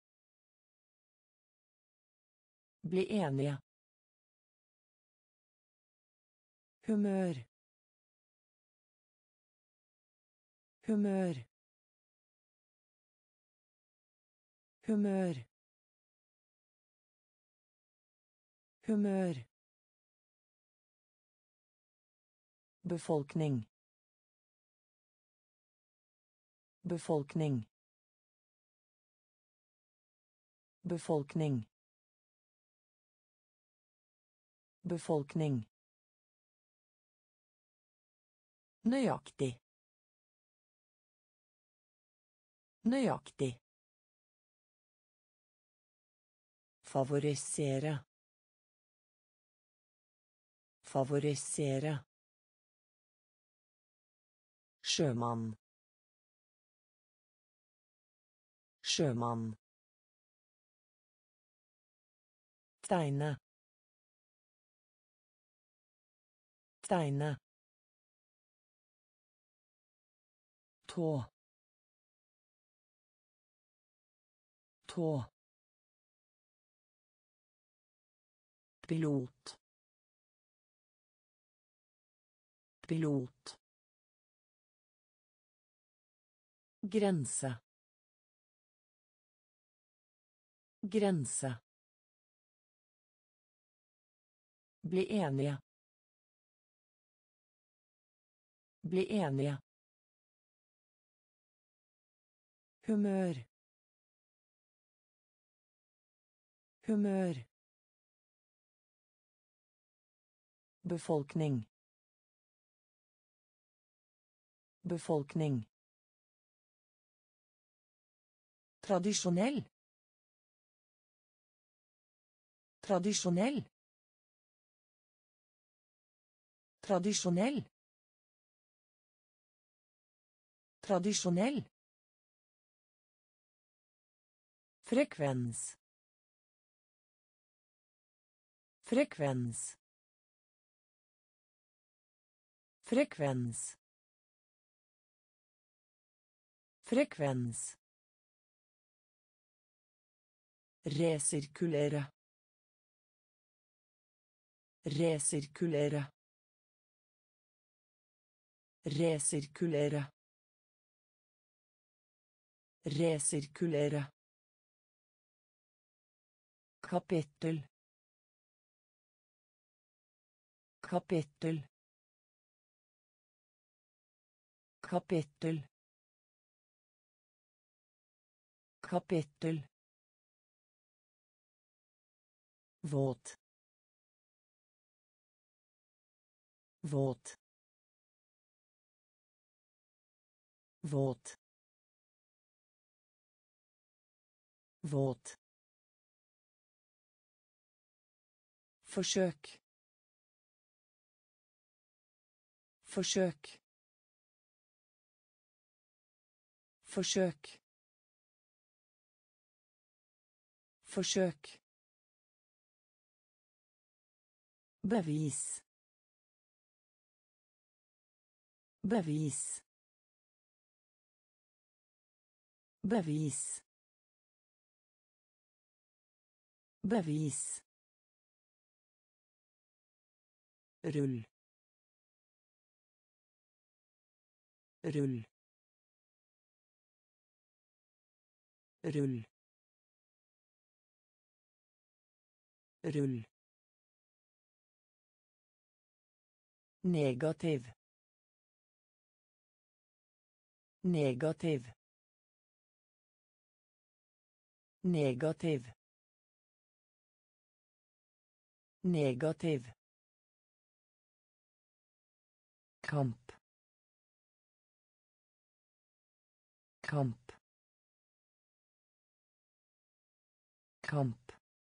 Bli enige. Humør. Humør. Humør. Humør. Befolkning. Befolkning. Befolkning. Befolkning. Nøyaktig. Nøyaktig. Favorisere. Favorisere. Sjømann. Sjømann. Tegne. Tegne. Tå. Tå. Pilot. Pilot. Grense. Grense. Bli enige. Bli enige. Humør. Humør. Befolkning. Befolkning. Tradisjonell. Tradisjonell. Tradisjonell. Tradisjonell. Frekvens. Frekvens. Frekvens. Frekvens. Resirkulere. Resirkulere. Resirkulere. Resirkulere. Kapittel. Kapittel. Kapittel. Kapittel. Våt. Våt. Våt. Våt. Forsøk. Forsøk. Forsøk. Forsøk. Bevis. Bevis. Bevis. Bevis. Rull. Rull. Rull. Rull. Negativ. Negativ. Negativ. Negativ. Kamp. Kamp. Kamp.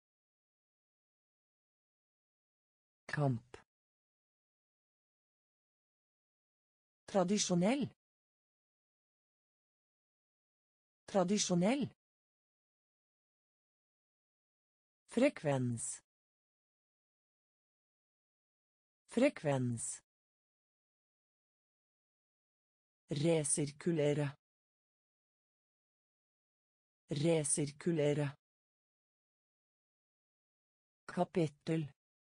Kamp. Tradisjonell. Tradisjonell. Frekvens. Frekvens. Resirkulere. Resirkulere. Kapittel.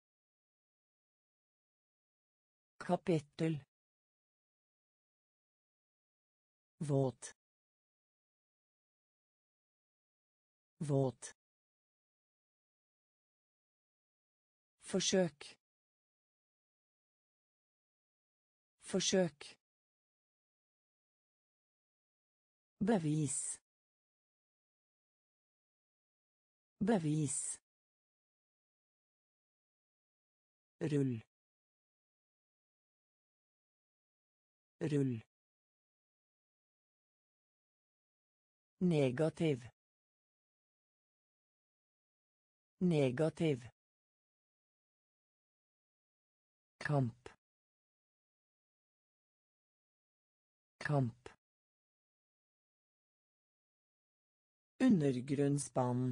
Kapittel. Våt. Våt. Forsøk. Forsøk. Bevis. Bevis. Rull. Rull. Negativ. Negativ. Kamp. Kamp. Undergrunnsbanen.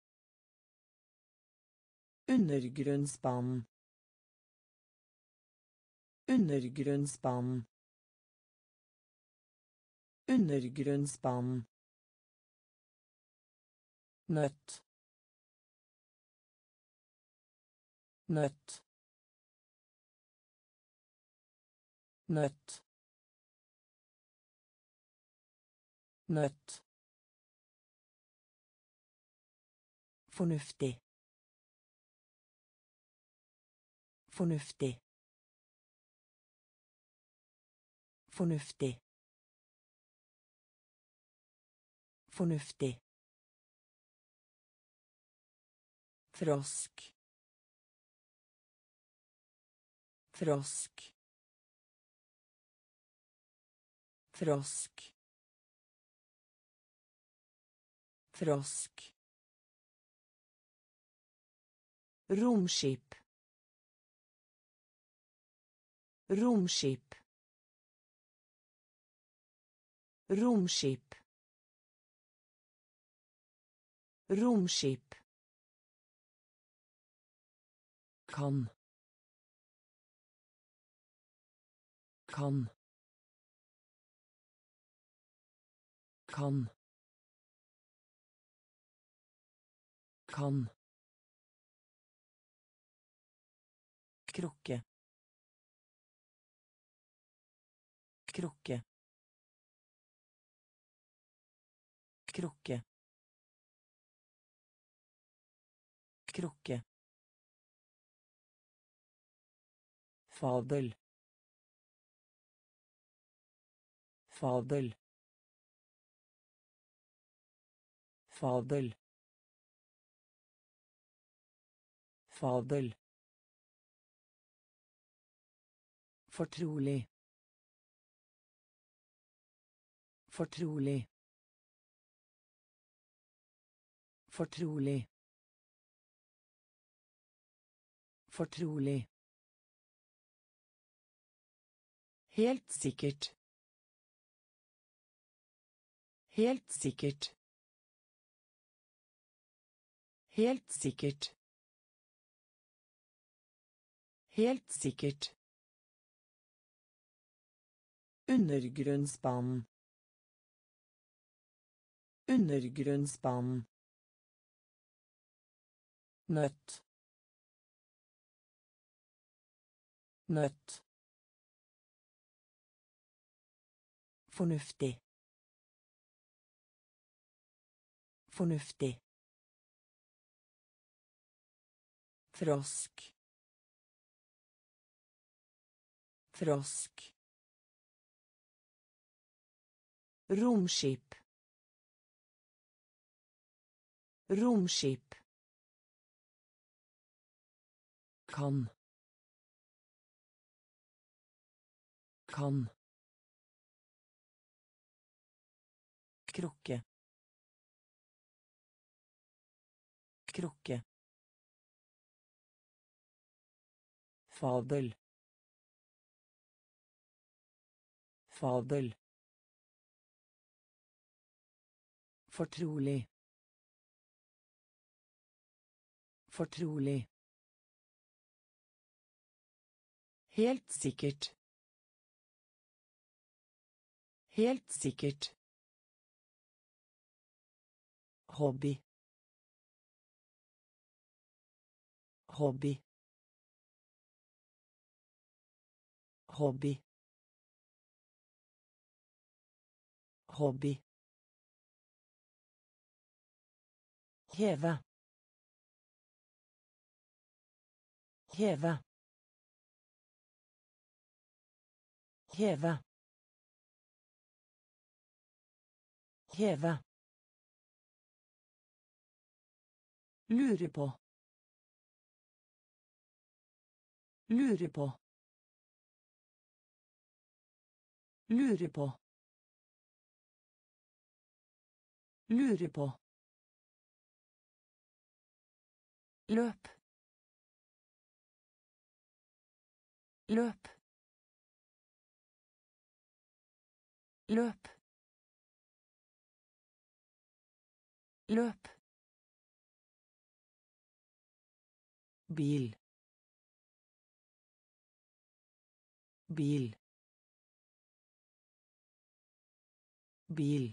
Undergrunnsbanen. Undergrunnsbanen. Undergrunnsbanen. Nøtt. Nøtt. Nøtt. Nøtt. Fornuftig. Fornuftig. Fornuftig. Fornuftig. Frosk. Frosk. Frosk. Frosk. Romskip. Romskip. Romskip. Romskip. Kan. Kan. Kan. Kan. Krukke. Krukke. Krukke. Krukke. Fabel. Fabel. Fabel. Fabel. Fortrolig. Fortrolig. Fortrolig. Fortrolig. Helt sikkert. Helt sikkert. Helt sikkert. Helt sikkert. Undergrunnsbanen. Undergrunnsbanen. Nøtt. Nøtt. Fornuftig. Fornuftig. Frosk. Frosk. Romskip. Romskip. Kan. Kan. Krukke. Krukke. Fabel. Fabel. Fortrolig. Fortrolig. Helt sikkert. Helt sikkert. Hobby. Hobby. Hobby. Hobby. Heve. Heve. Heve. Heve. Lure på. Lure på. Lure på. Lure på. Løp. Løp. Løp. løp, bil, bil, bil,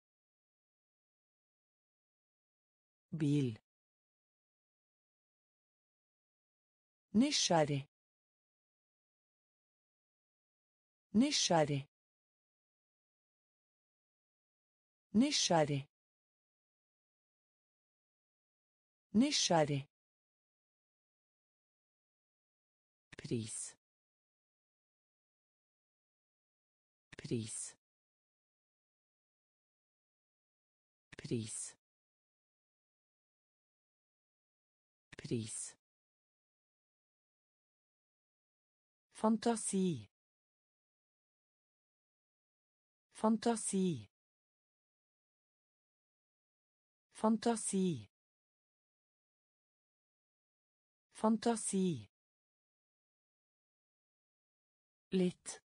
bil, nysgjerrig, nysgjerrig, nysgjerrig, nysgjerrig, pris, pris, pris, pris, fantasi, fantasi, fantasi, fantasi, litt,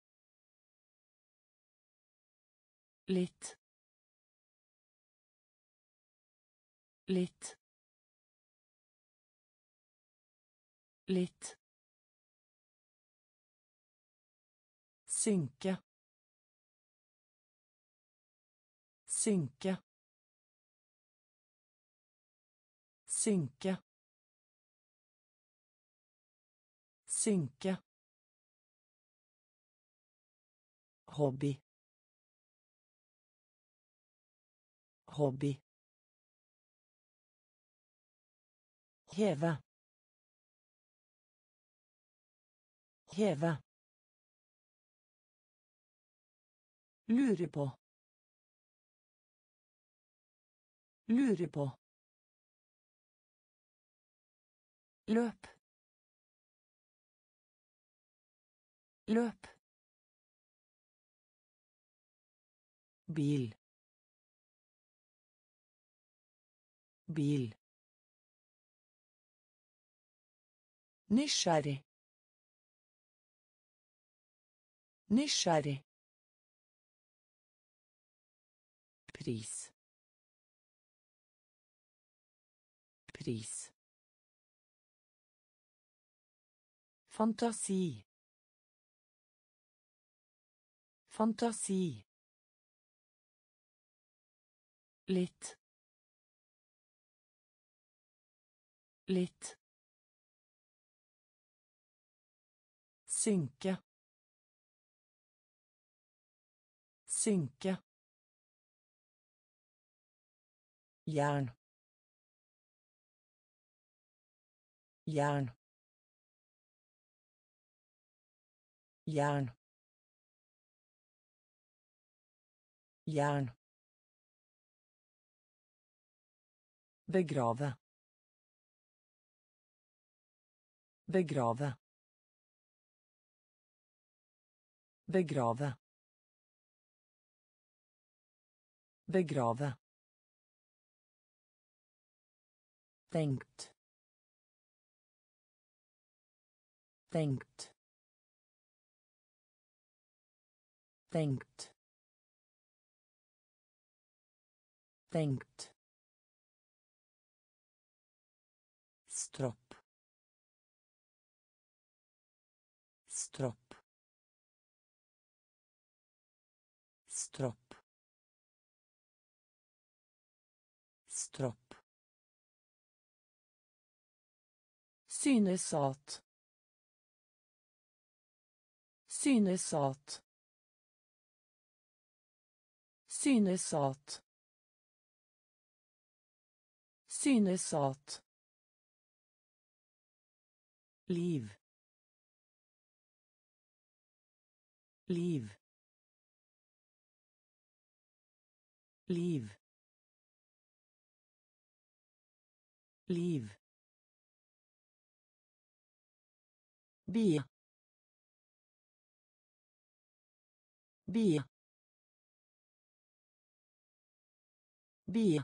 litt, litt, litt, synke, synke, synke, synke, hobby, hobby, heve, heve, lure på, lure på, løp, løp, bil, bil, nysgjerrig, nysgjerrig, pris, pris, fantasi, fantasi, litt, litt, synke, synke, jern, jern, jern, jern, begrave, begrave, begrave, begrave, tenkt, tenkt, tenkt, tenkt, stropp, stropp, stropp, stropp, synes at, synes at, synes at, synes at, liv, liv, liv, liv, bie, bie, bie,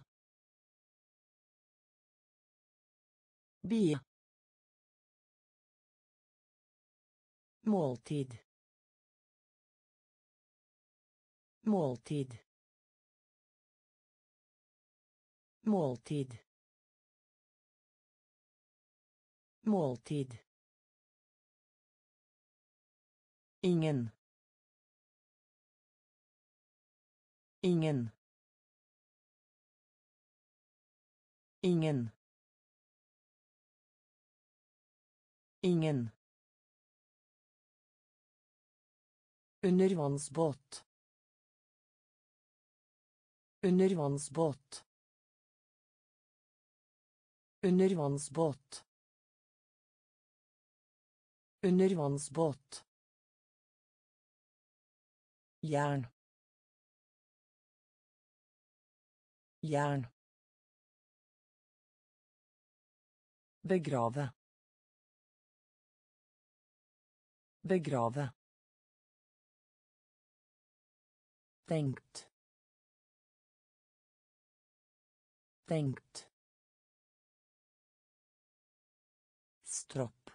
bie, måltid, måltid, måltid, måltid, ingen, ingen, ingen, ingen. Undervannsbåt, undervannsbåt, undervannsbåt, undervannsbåt. Jern, jern. Begrave, begrave. Tenkt, tenkt. Stropp,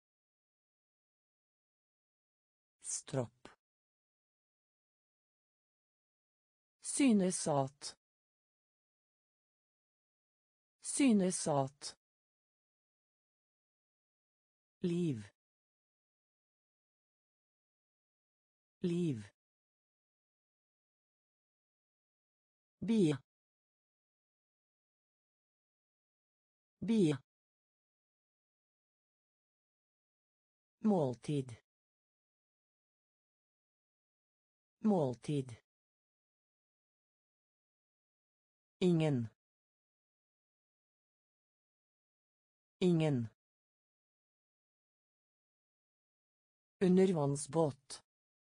stropp. Synes at, synes at. Liv, liv. Bie, bie. Måltid, måltid. Ingen, ingen. Undervannsbåt,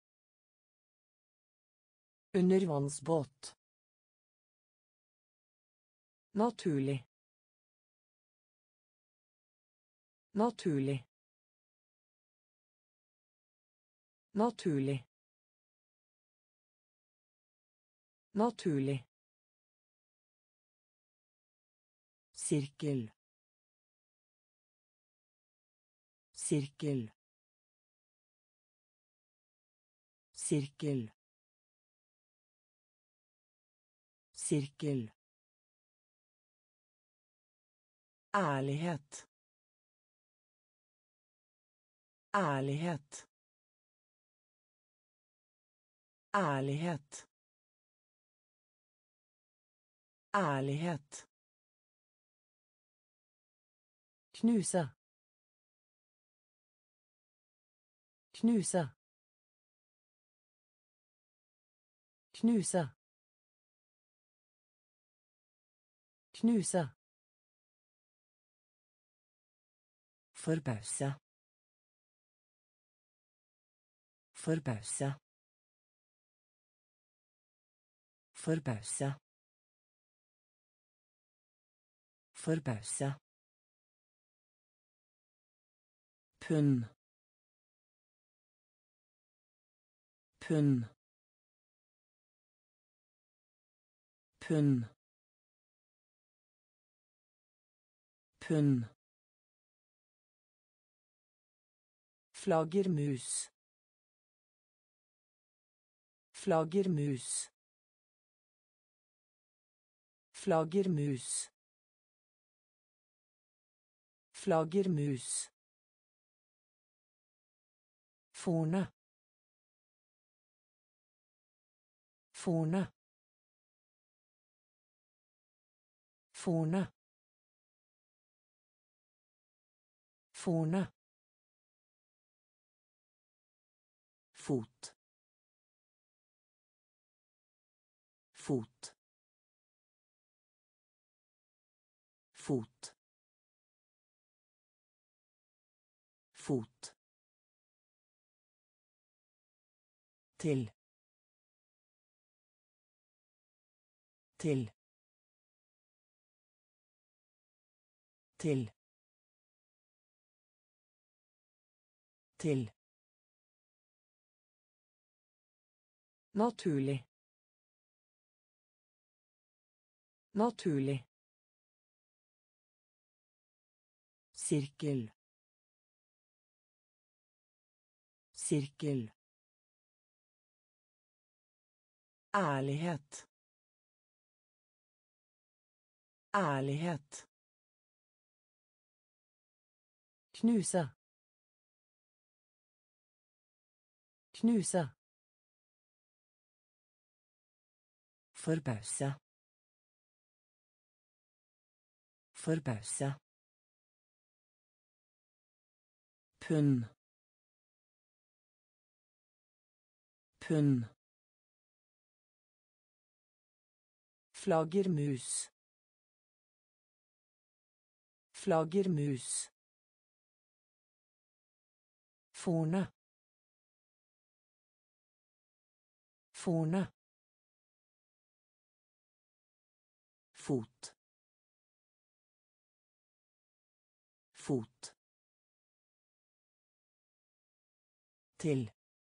undervannsbåt. Naturlig, naturlig, naturlig, naturlig. Sirkel, sirkel, sirkel, sirkel. Ærlighet, ærlighet, ærlighet, ærlighet. Knuse, knuse, knuse, knuse. Forbause, forbause, forbause, forbause. Pund, pund, pund, pund. Flaggermus, flaggermus, flaggermus, flaggermus. Forne, forne, forne, forne. Fot, fot, fot, fot. Til, til, til, til. Naturlig, naturlig. Sirkel, sirkel. Ærlighet, Ærlighet. Knuse. Knuse. Forbause. Forbause. Pund. Pund. Flaggermus. Flaggermus. Forne. Forne. Fot. Fot. Til.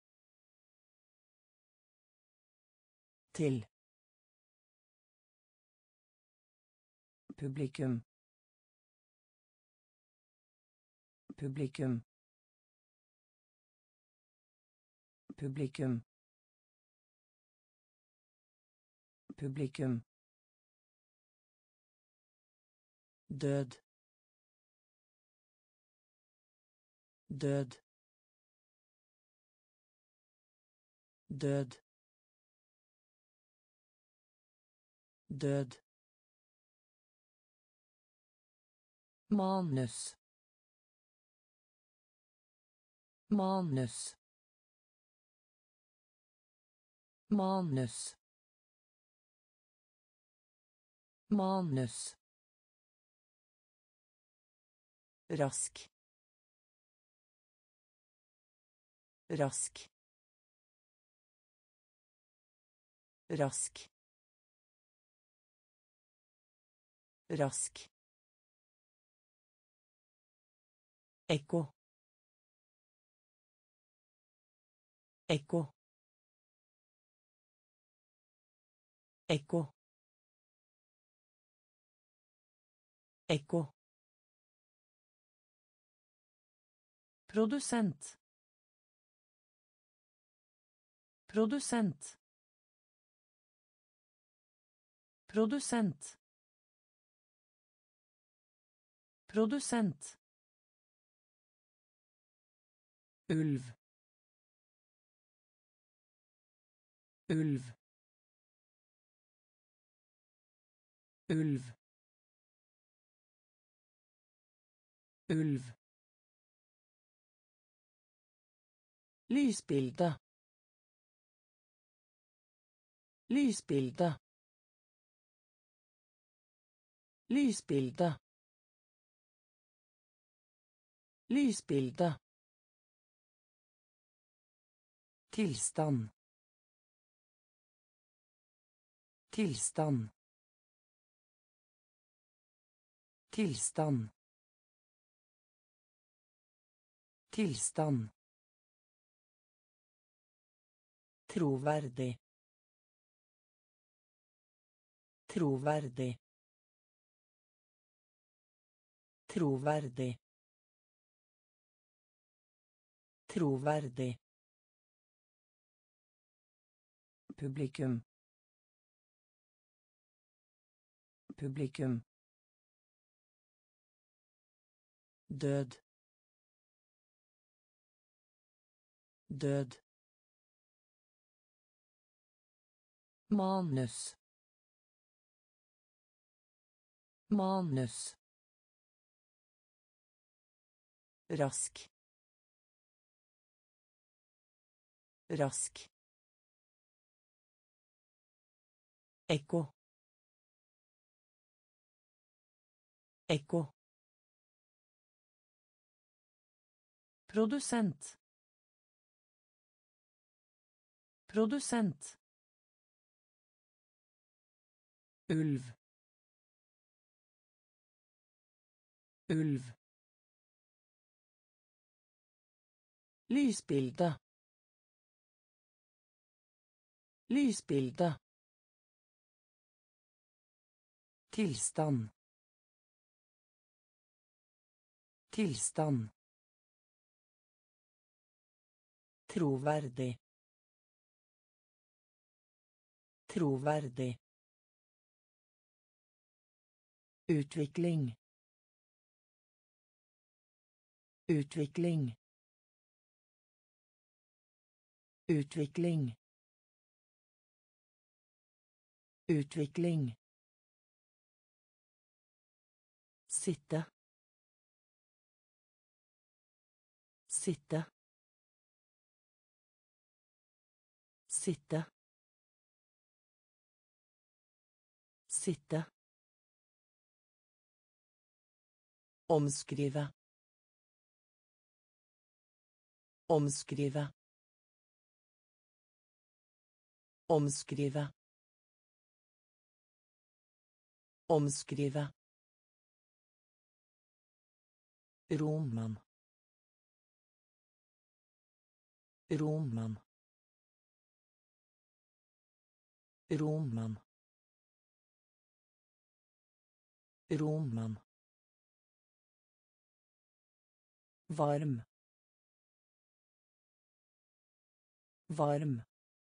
Til. Publikum. Publikum. Publikum. Publikum. Død. Død. Død. Død. Manus. Manus. Manus. Manus. Rask. Rask. Rask. Rask. Ekko. Ekko. Ekko. Ekko. Produsent. Produsent. Produsent. Produsent. Ulv. Ulv. Ulv. Ulv. Lysbilde. Lysbilde. Lysbilde. Lysbilde. Tilstand. Tilstand. Tilstand. Tilstand. Troverdig. Troverdig. Troverdig. Troverdig. Publikum. Publikum. Død. Død. Manus. Manus. Rask. Rask. Ekko. Ekko. Produsent. Produsent. Ulv. Ulv. Lysbilde. Lysbilde. Tilstand. Tilstand. Troverdig. Troverdig. Utvikling. Utvikling. Utvikling. Utvikling. Sitte. Sitte. Sitte. Sitte. Omskrive. Omskrive. Omskrive. Omskrive. Roman. Roman. Roman. Roman. Varm. Varm.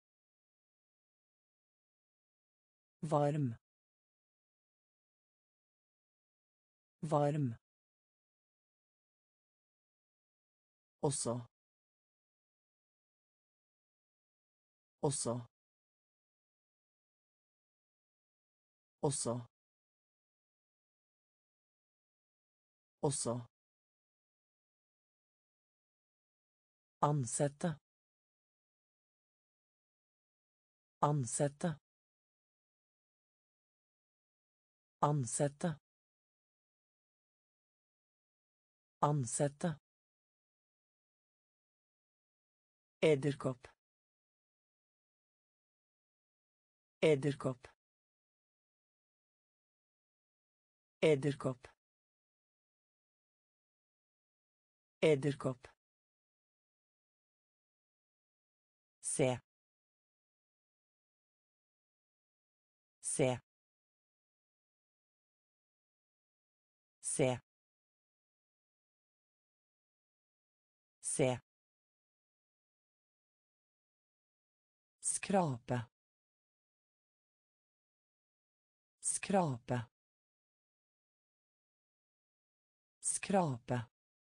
Varm. Varm. Også. Også. Også. Også. Ansette. Ansette. Ansette. Ansette. Edderkopp. Edderkopp. Edderkopp. Edderkopp. Se. Se. Se. Se. Skrape. Skrape. Skrape.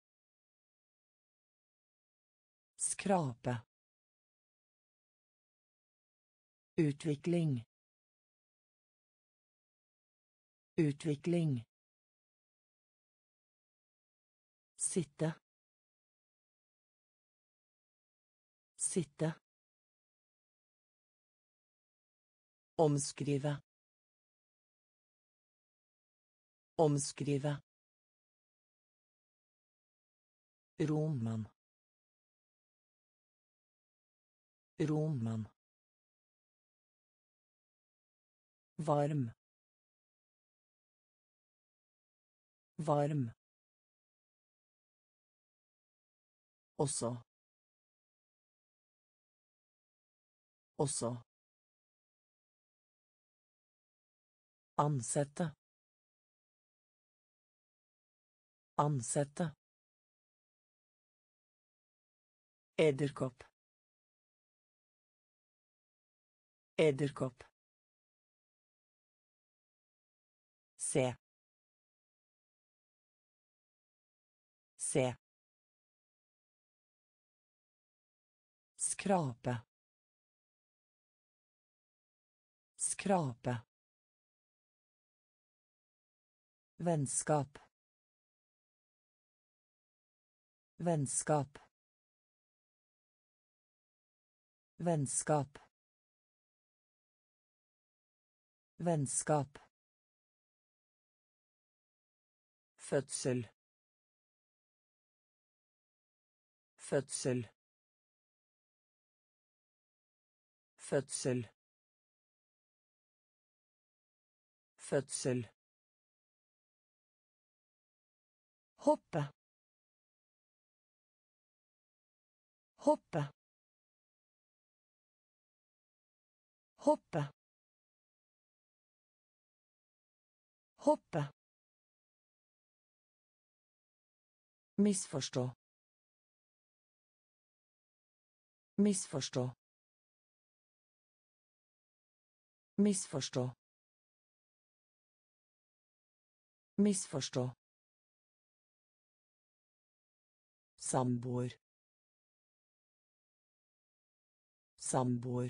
Skrape. Utvikling. Utvikling. Sitte. Sitte. Omskrive. Omskrive. Roman. Roman. Varm. Varm. Også. Også. Ansette. Ansette. Edderkopp. Edderkopp. Se. Se. Skrape. Skrape. Vennskap. Vennskap. Vennskap. Vennskap. Fødsel. Fødsel. Fødsel. Fødsel. Hoppe. Hoppe. Hoppe. Hoppe. Misforstå. Misforstå. Misforstå. Misforstå. Samboer. Samboer.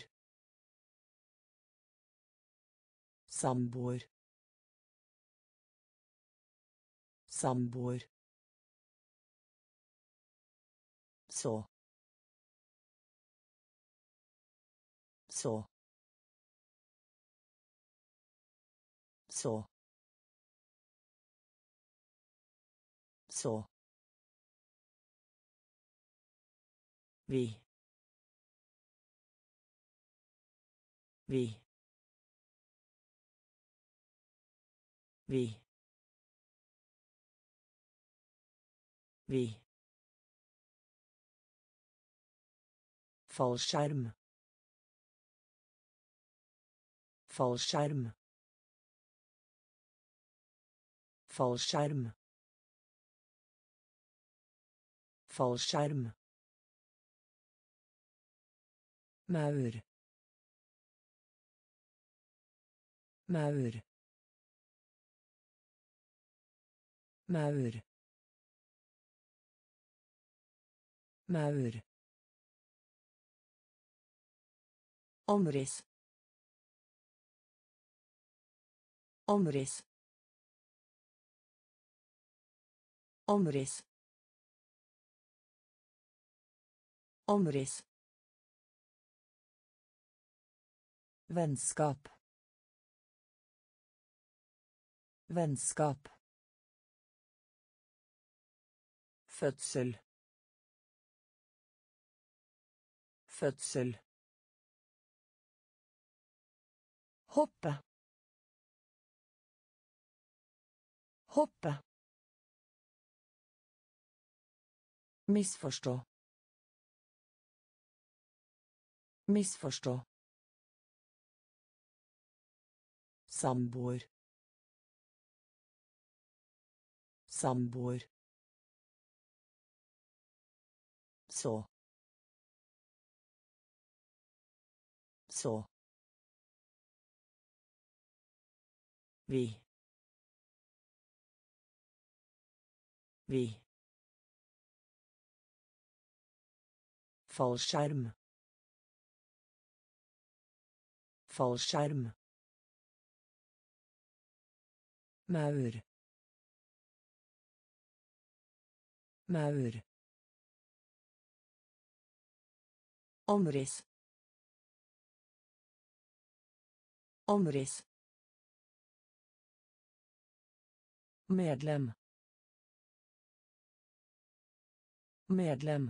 Samboer. Samboer. Så. Så. Så. Så. Vi. Vi. Vi. Vi. Fallskjerm. Fallskjerm. Fallskjerm. Fallskjerm. Maur. Maur. Maur. Maur. Omriss. Omriss. Omriss. Omriss. Vennskap. Vennskap. Fødsel. Fødsel. Hoppe. Hoppe. Misforstå. Misforstå. Samboer. Samboer. Så. Så. Vi. Vi. Fallskjerm. Fallskjerm. Maur. Maur. Omriss. Omriss. Medlem. Medlem.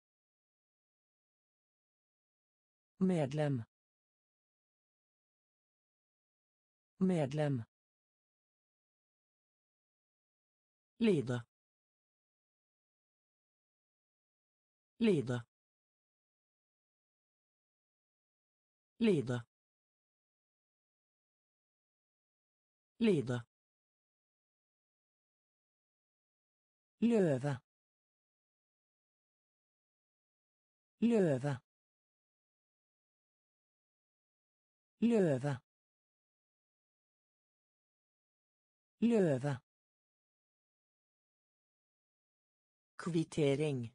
Medlem. Medlem. Lide. Lide. Lide. Lide. Løve. Løve. Løve. Løve. Kvittering.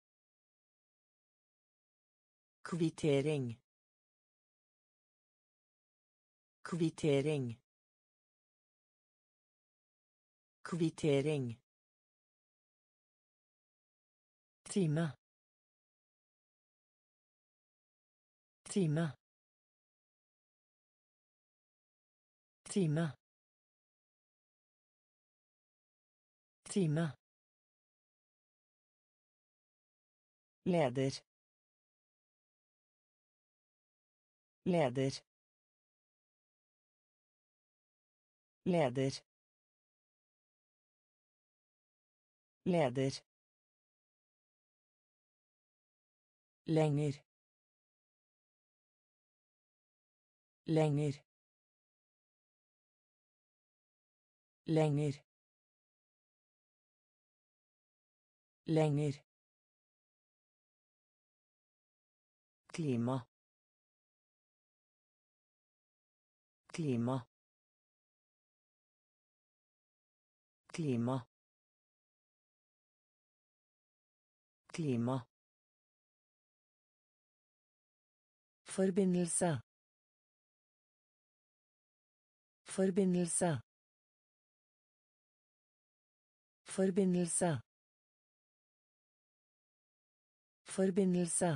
Kvittering. Kvittering. Kvittering. Time. Time. Time. Time. Leder. Leder. Leder. Leder. Lenger. Lenger. Lenger. Lenger. Klima. Klima. klima, klima, forbindelse, forbindelse, forbindelse, forbindelse,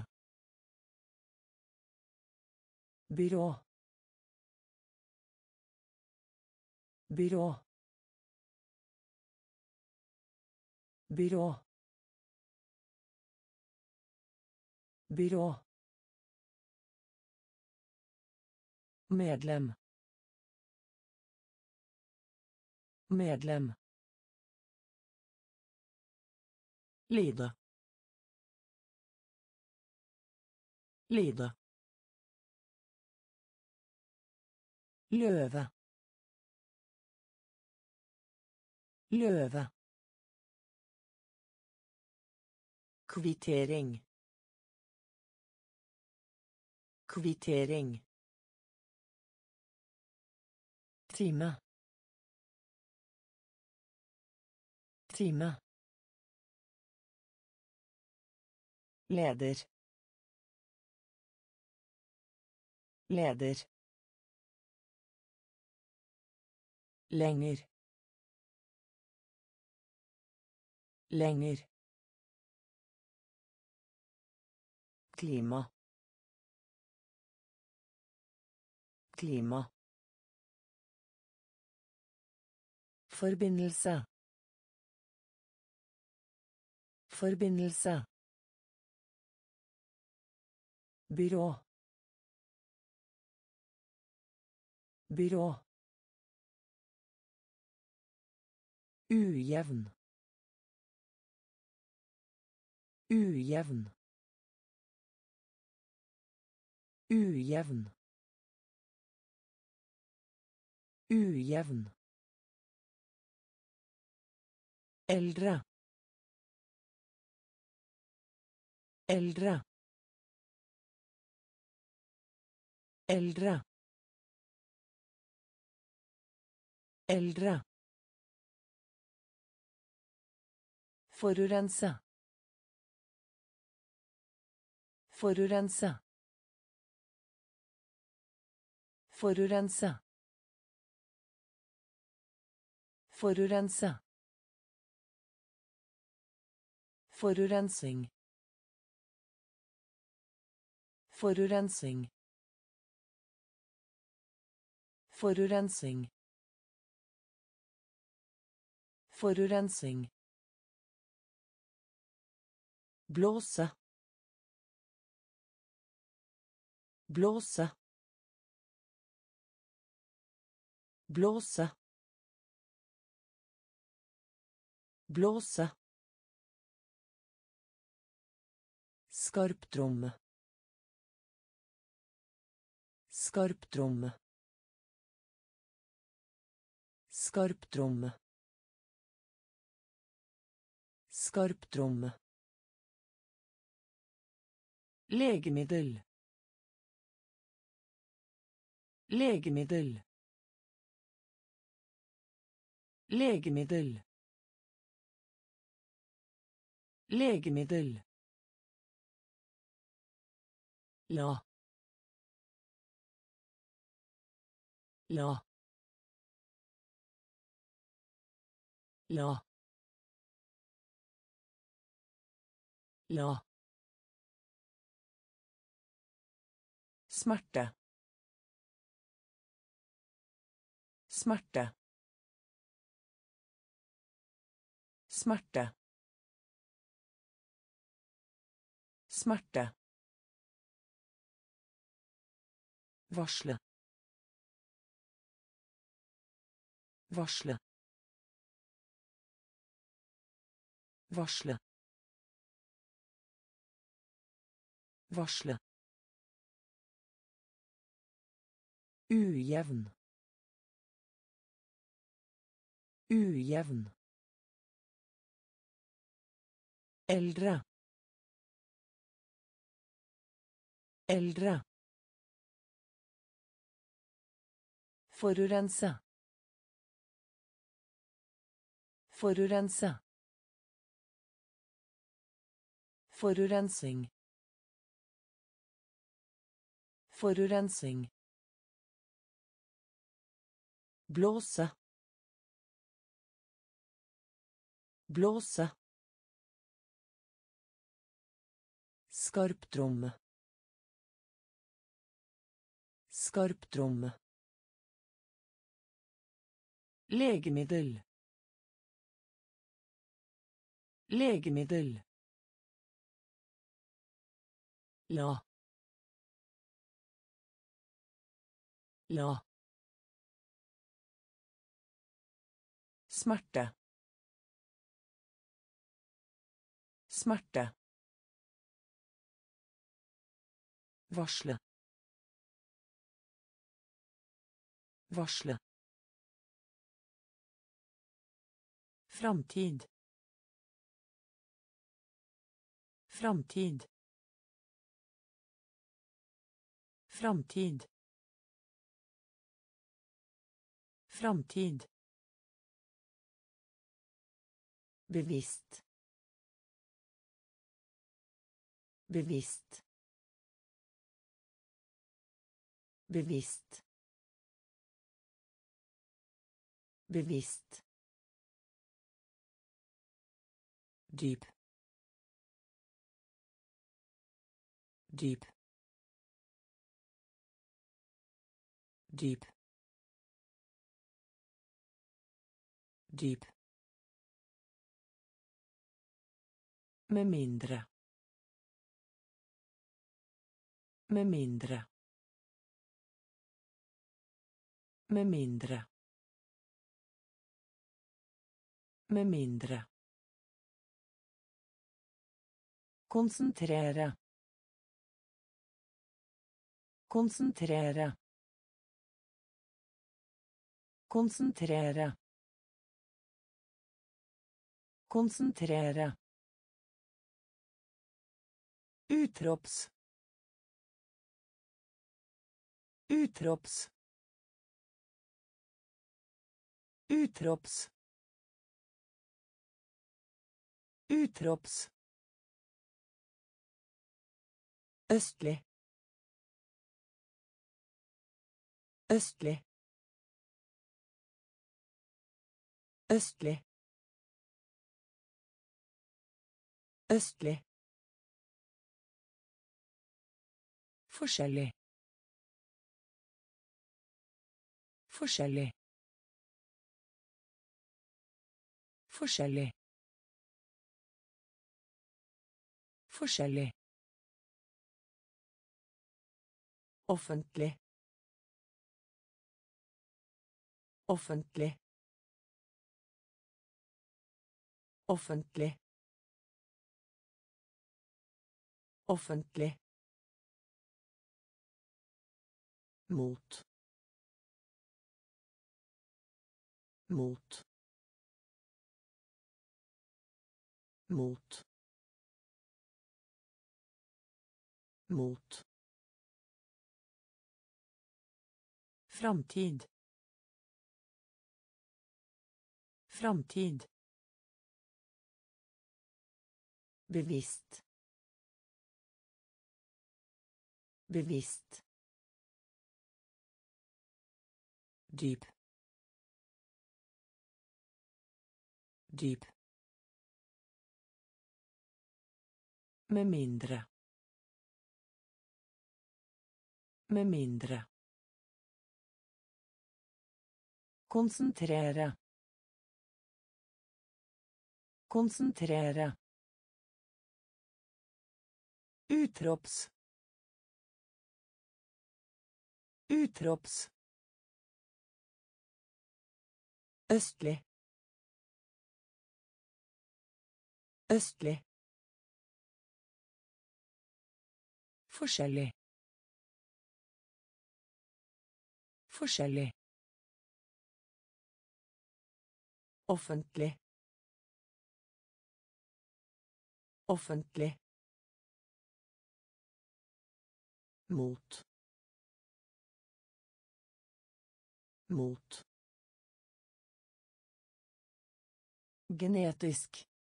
byrå, byrå, byrå, byrå, medlem, medlem, lide, lide, løve, løve, kvittering, kvittering, time, time, leder, leder, lenger, lenger, klima, klima, forbindelse, forbindelse, byrå, byrå, ujevn, ujevn, ujevn, ujevn, eldre, eldre, eldre, eldre, forurense, forurense, forurense, forurense, forurensing, forurensing, forurensing, forurensing, blåse, blåse, blåse, blåse, skarptromme, skarptromme, skarptromme, skarptromme, legemiddel, legemiddel, legemiddel, legemiddel, la, la, la, la, smerte, smerte, smerte, smerte, varsle, varsle, varsle, varsle, ujevn, ujevn, eldre, eldre, forurense, Forurense. Forurensing. Forurensing. Blåse. Blåse. Skarptromme. Skarptromme. Legemiddel. Legemiddel. La. La. Smerte. Smerte. Varsle. Varsle. Framtid. Framtid. Framtid. Framtid. Bevisst. Bevisst. Bevisst. Bevisst. Dyp. Dyp. Dyp. Dyp. Med mindre. Med mindre. Med mindre. Med mindre. Konsentrere. Konsentrere. Konsentrere. Konsentrere. Utrops. Utrops. Utrops. Utrops. Østlig. Østlig. Østlig. Østlig. Forskjellig. Forskjellig. Forskjellig. Forskjellig. Offentlig. Offentlig. Offentlig. Offentlig. Mot. Mot. Mot. Mot. Framtid. Framtid. Bevisst. Bevisst. Dyp. Dyp. Med mindre. Med mindre. Konsentrere. Konsentrere. Utrops. Utrops. Østlig. Østlig. Forskjellig. Forskjellig. Offentlig. Offentlig. Mot. Mot. Genetisk.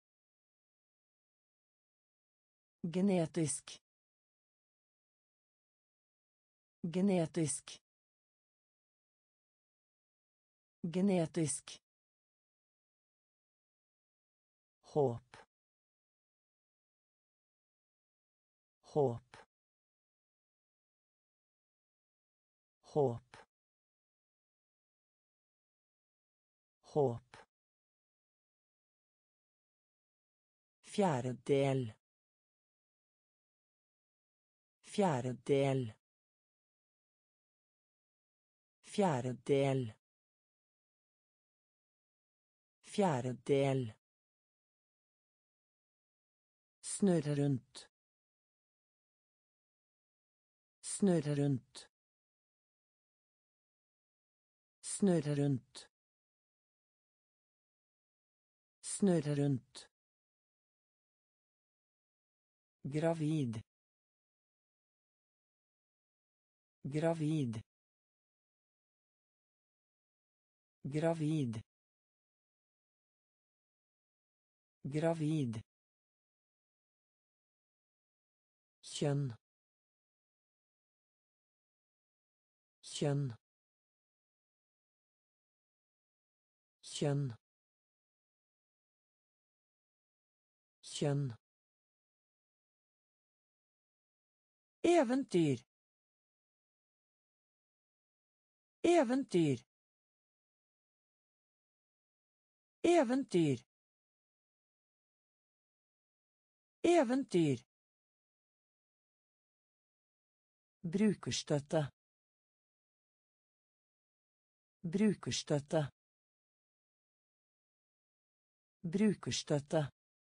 Genetisk. Genetisk. Genetisk. Håp. Håp. Håp. Håp. Fjerdedel. Fjerdedel. Fjerdedel. Fjerdedel. Snurre rundt. Snurre rundt. Snurre rundt. Snurre rundt. Gravid. Gravid. Gravid. Gravid. Kjønn. Kjønn. Kjønn. Kjønn. Eventyr. Eventyr. Eventyr. Eventyr. Brukerstøtte. Brukerstøtte. Brukerstøtte.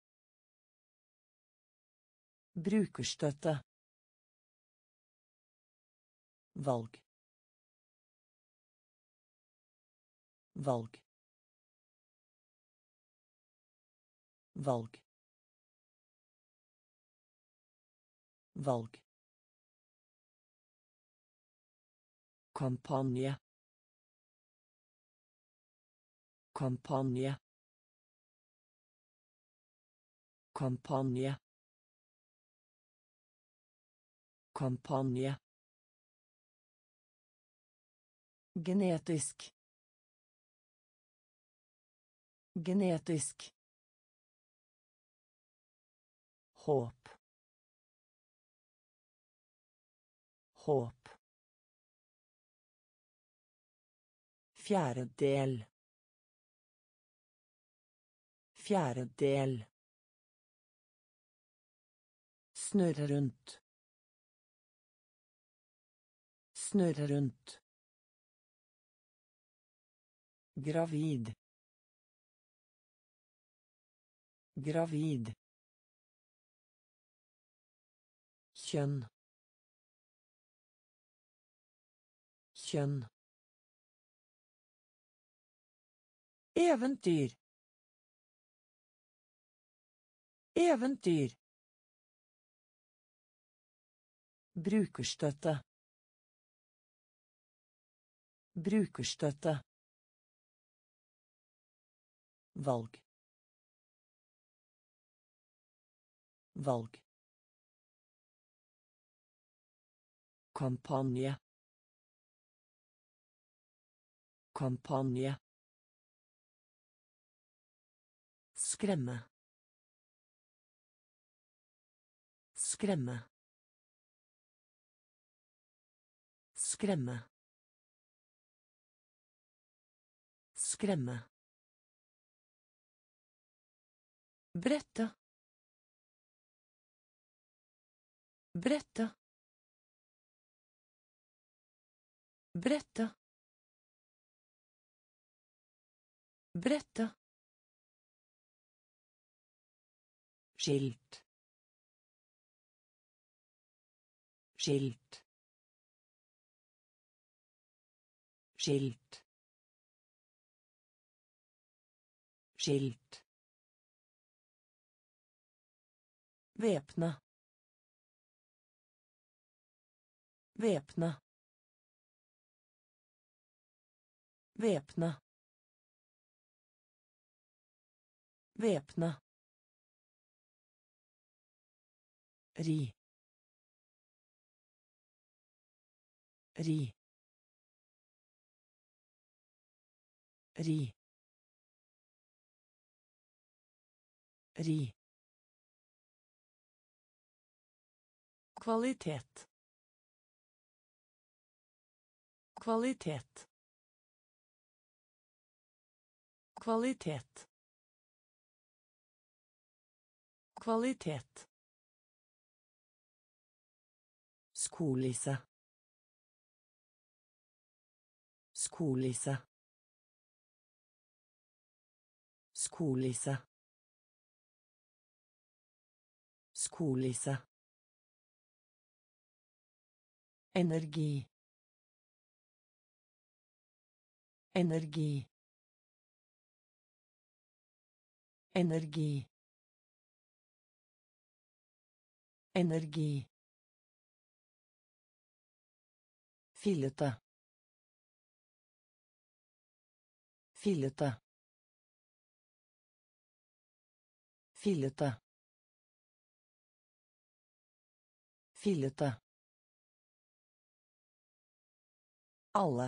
Brukerstøtte. Valg. Valg. Valg. Valg. Kampanje. Kampanje. Kampanje. Kampanje. Genetisk. Genetisk. Håp. Håp. Fjerdedel. Fjerdedel. Snurre rundt. Snurre rundt. Gravid. Gravid. Kjønn. Kjønn. Eventyr. Eventyr. Brukerstøtte. Brukerstøtte. Valg. Valg. Kampanje. Kampanje. Skremme. Skremme. Skremme. Skremme. Brette. Brette. Brette. Brette. Skilt. Skilt. Skilt. Skilt. Væpne. Væpne. Væpne. Væpna. Ri. Ri. Ri. Ri. Kvalitet. Kvalitet. Kvalitet. Kvalitet. Skolisse. Skolisse. Skolisse. Skolisse. Energi. Energi. Energi. Energi. Fillete. Fillete. Fillete. Fillete. Alle.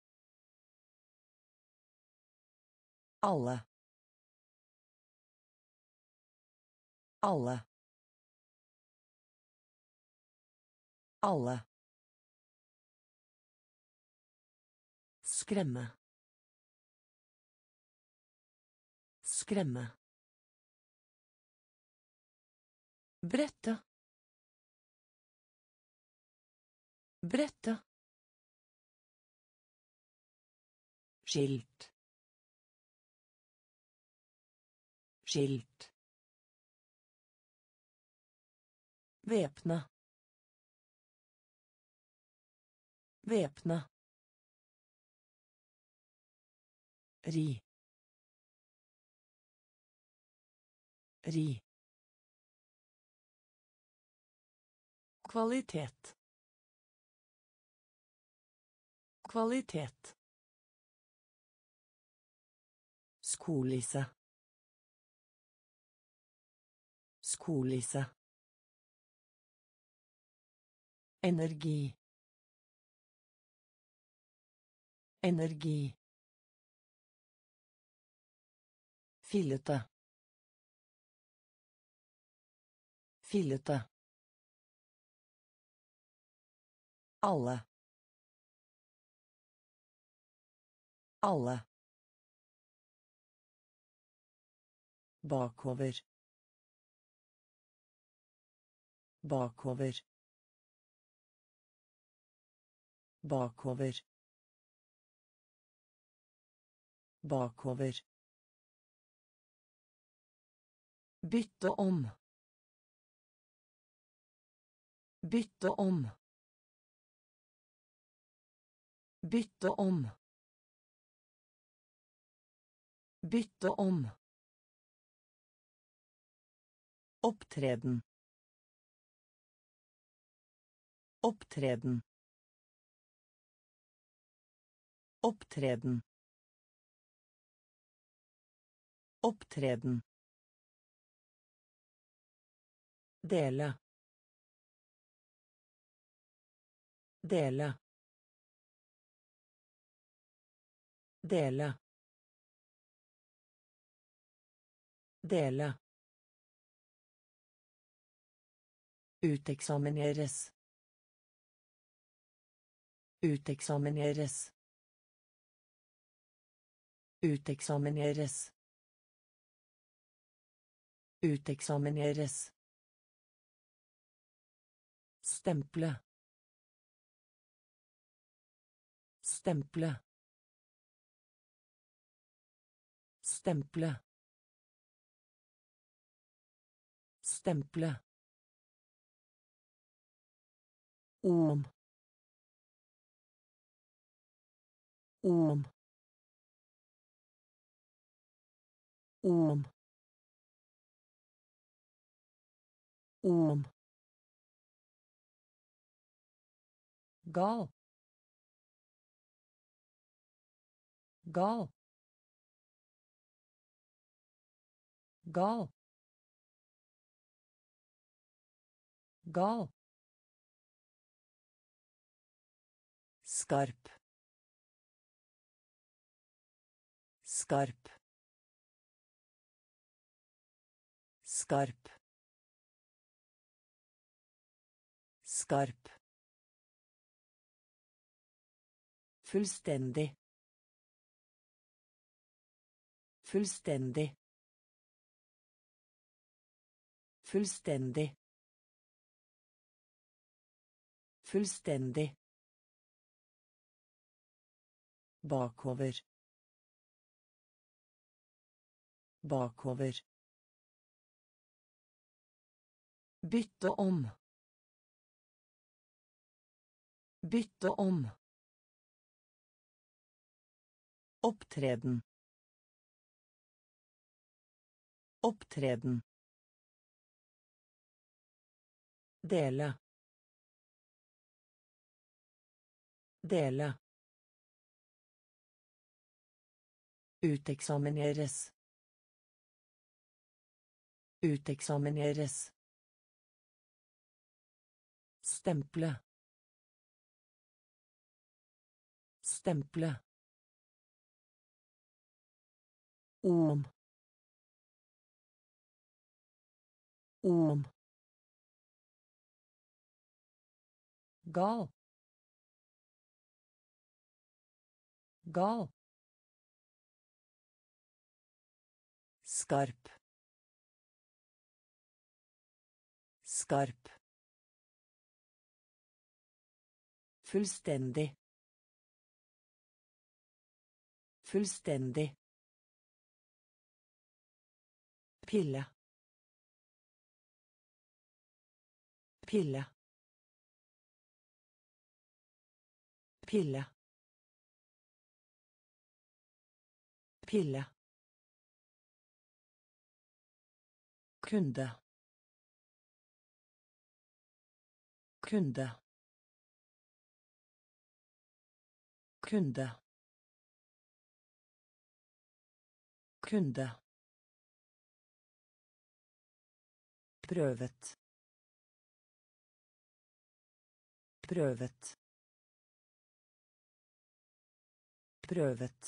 Alle. Alle. Alle. Skremme. Skremme. Brette. Brette. Skilt. Skilt. Væpna. Væpna. Ri. Ri. Kvalitet. Kvalitet. Skolisse. Skolisse. Energi. Energi. Fillete. Fillete. Alle. Alle. Bakover. Bakover. Bakover. Bakover. Bytte om. Bytte om. Bytte om. Bytte om. Opptreden. Opptreden. Opptreden. Opptreden. Dele. Dele. Dele. Dele. Uteksamineres. Uteksamineres. Uteksamineres. Uteksamineres. Stemple. Stemple. Stemple. Stemple. Om. Om. Om. Om. Gal. Gal. gal, gal, skarp, skarp, skarp, skarp, fullstendig, fullstendig, fullstendig, fullstendig, bakover, bakover, bytte om, bytte om, opptreden, opptreden, dele, dele, uteksamineres, uteksamineres, stemple, stemple, om, om, gal, gal, skarp, skarp, fullstendig, fullstendig, pille, pille, pille, pille, kunde, kunde, kunde, kunde, prøvet, prøvet, prøvet,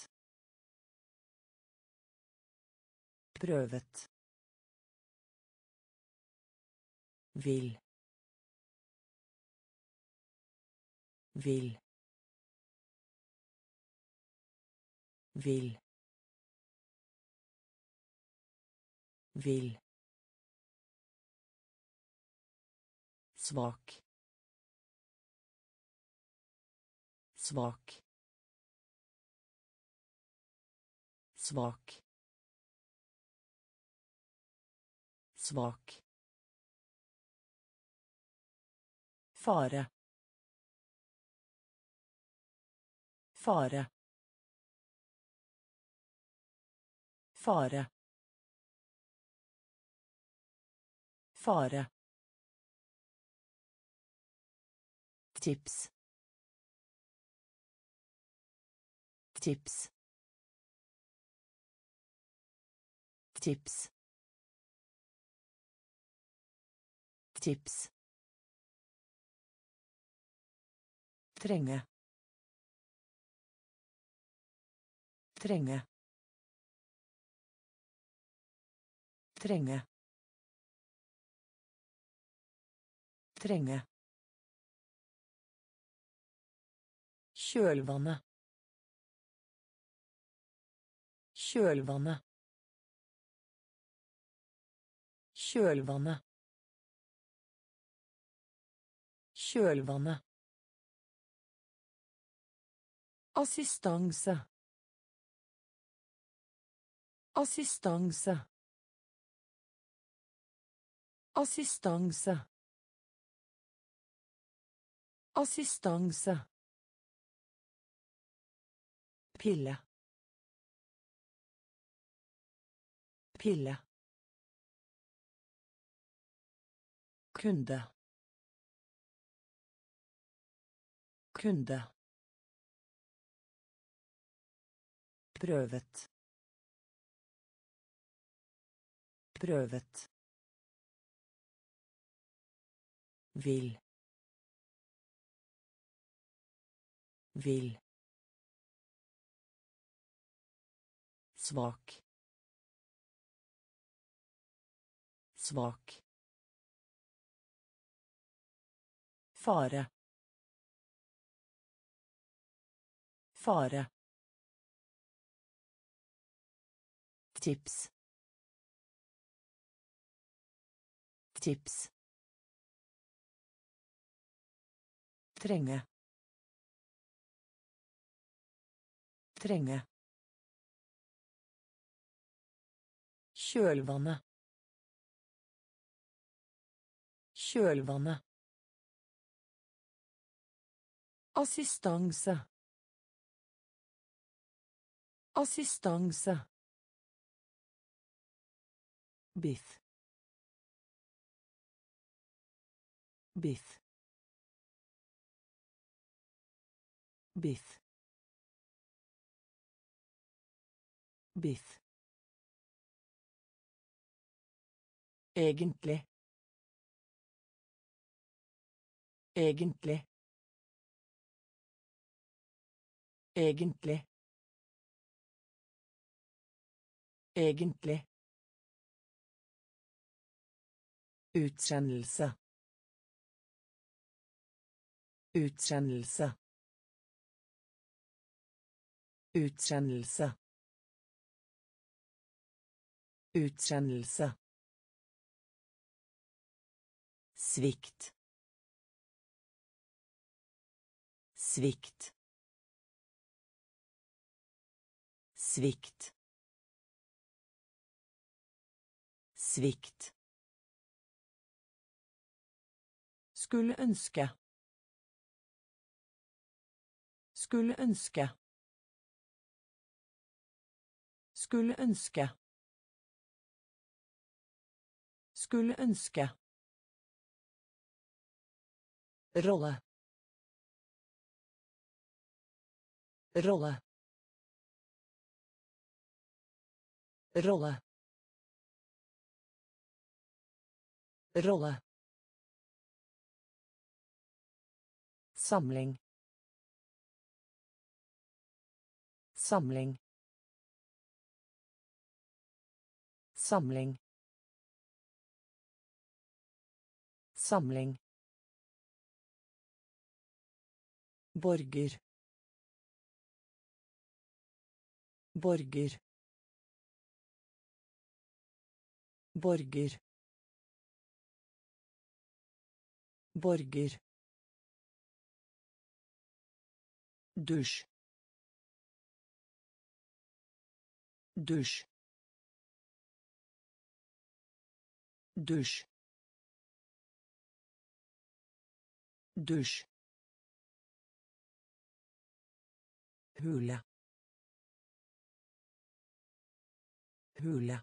prøvet, vil, vil, vil, vil, svak, svak, svak, svak, fare, fare, fare, fare, tips, tips, tips, tips, trenge, trenge, trenge, trenge, kjølvannet, kjølvannet, kjølvannet, kjølvannet, assistanse, assistanse, assistanse, assistanse, pille, pille, kunde, kunde, prøvet, Prøvet. Vil. Vil. Svak. Svak. Fare. Fare. Tips. Tips. Trenge. Trenge. Kjølvannet. Kjølvannet. Assistanse. Assistanse. Biff. Biff. Biff. Biff. Egentlig. Egentlig. Egentlig. Egentlig. Utsendelse. Utsendelse. Utsendelse. Utsendelse. Svikt. Svikt. Svikt. Svikt. Skulle ønske. Skulle ønske. Skulle ønske. Skulle ønske. Rolle. Rolle. Rolle. Rolle. Samling. Samling. Samling. Samling. Borger. Borger. Borger. Borger. Dusj. Dusj. Dusj. Dusj. Hule. Hule.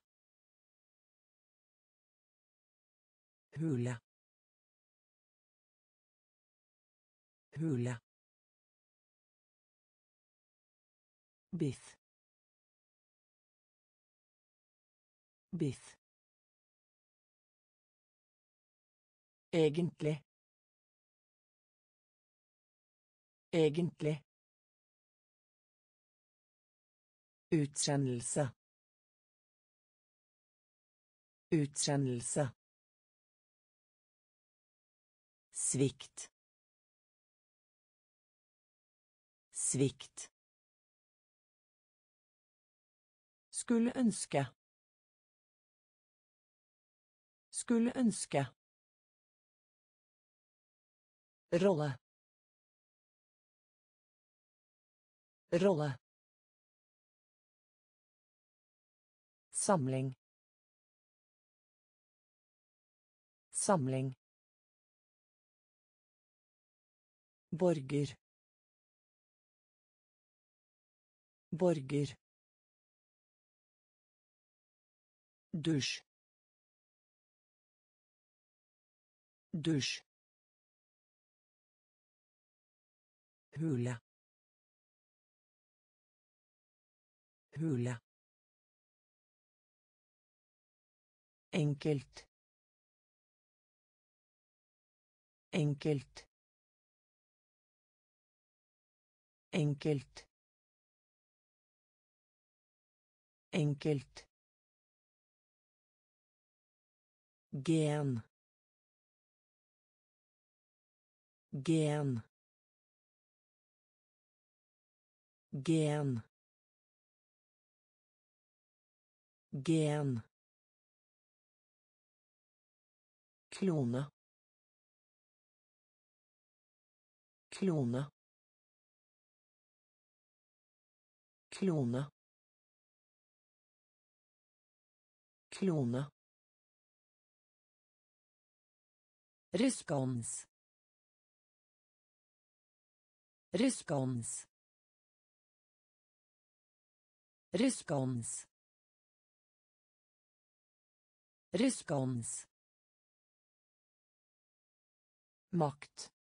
Hule. Hule. Biff. Biff. Egentlig. Egentlig. Utsendelse. Utsendelse. Svikt. Svikt. Skulle ønske. Skulle ønske. Rolle. Rolle. Samling. Samling. Borger. Borger. Dusj. Dusj. Hule. Hule. enkelt, enkelt, enkelt, enkelt, gen, gen, gen, gen, klone, klone, klone, klone, respons, respons, respons, respons, makt,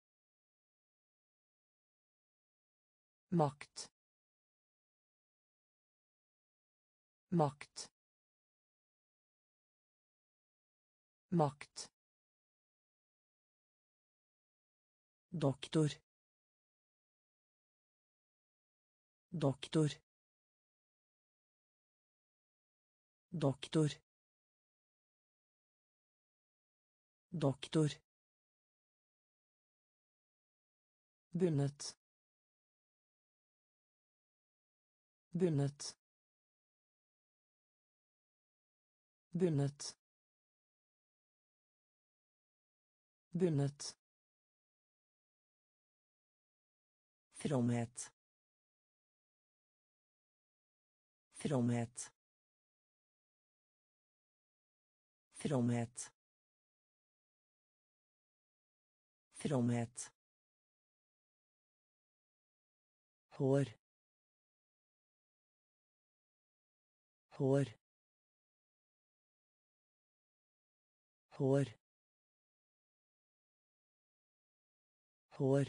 makt, makt, makt, doktor, doktor, doktor, doktor, bundet, bundet, bundet, bundet, fromhet, fromhet, fromhet, fromhet, hår, hår, hår, hår,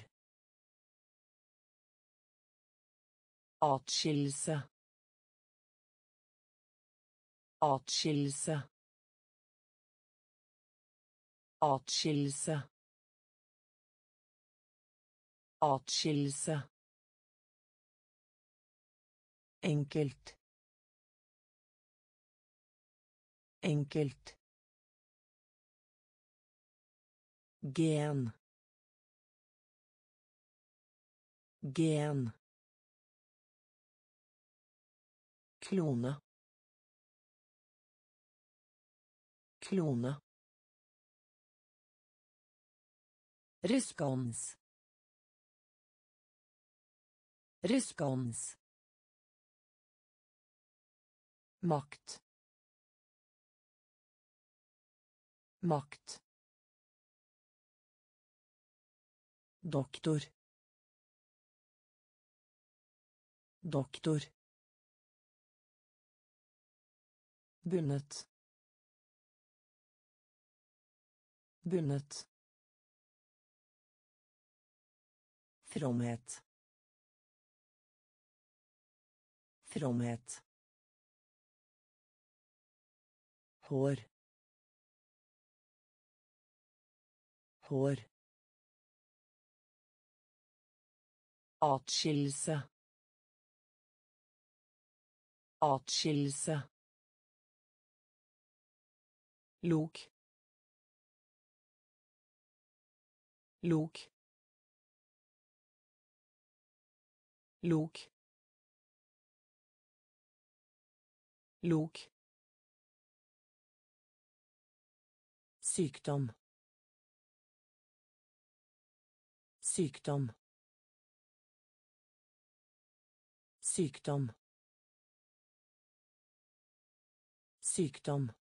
atskillelse, atskillelse, atskillelse, atskillelse, enkelt, enkelt, gen, gen, klone, klone, respons, respons, makt, makt, doktor, doktor, bundet, bundet, fromhet, fromhet, hår, hår, atskillelse, atskillelse, lok, lok, lok, lok, sykdom, sykdom, sykdom, sykdom,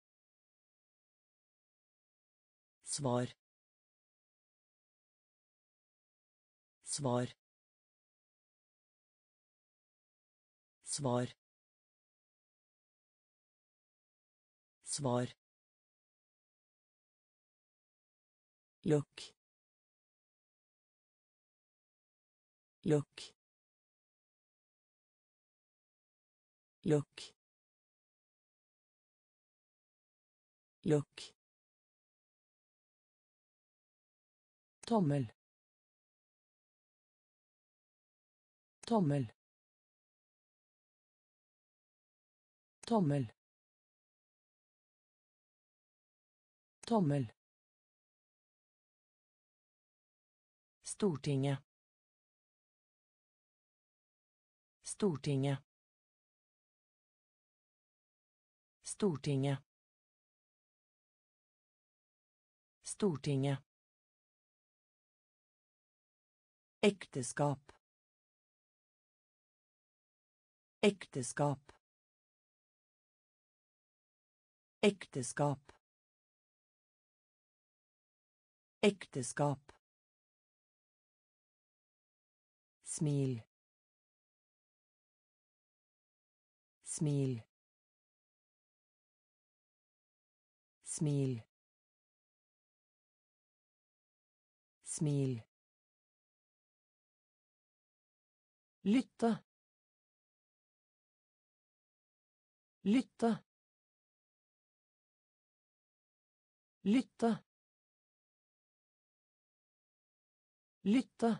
svar, svar, svar, svar, lukk, lukk, lukk, lukk, tommel, tommel, tommel, tommel. Stortinget, Stortinget, Stortinget, Stortinget. Ekteskap, ekteskap, ekteskap, ekteskap. Smil, smil, smil, smil. Lytte, lytte, lytte, lytte.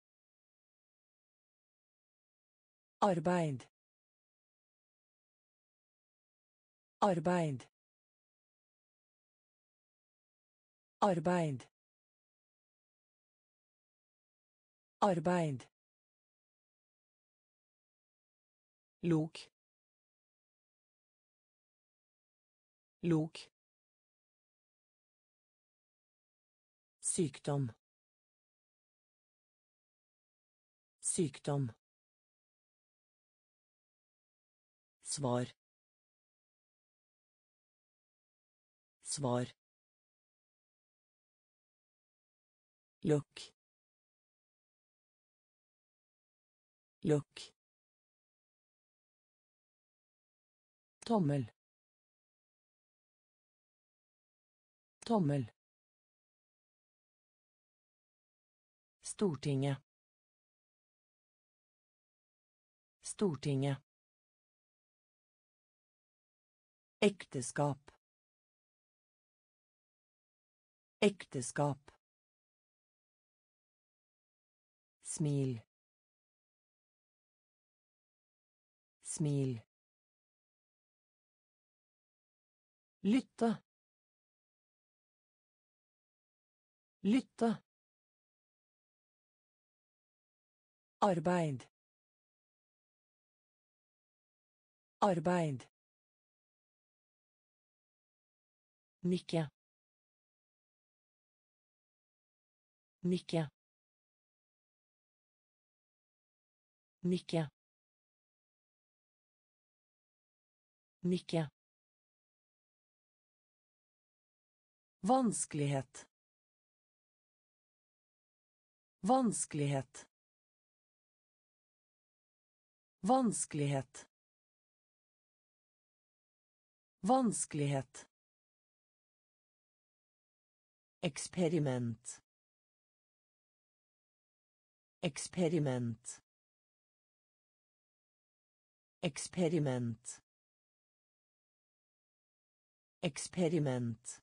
Arbeid, arbeid, arbeid, arbeid. Lok, lok. Sykdom, sykdom. Svar, svar. Lukk, lukk. Tommel, tommel. Stortinget, Stortinget. Ekteskap, ekteskap. Smil, smil. Lytte, lytte. Arbeid, arbeid. Nikke, nikke, nikke, nikke. Vanskelighet, vanskelighet, vanskelighet, vanskelighet. Eksperiment, eksperiment, eksperiment, eksperiment.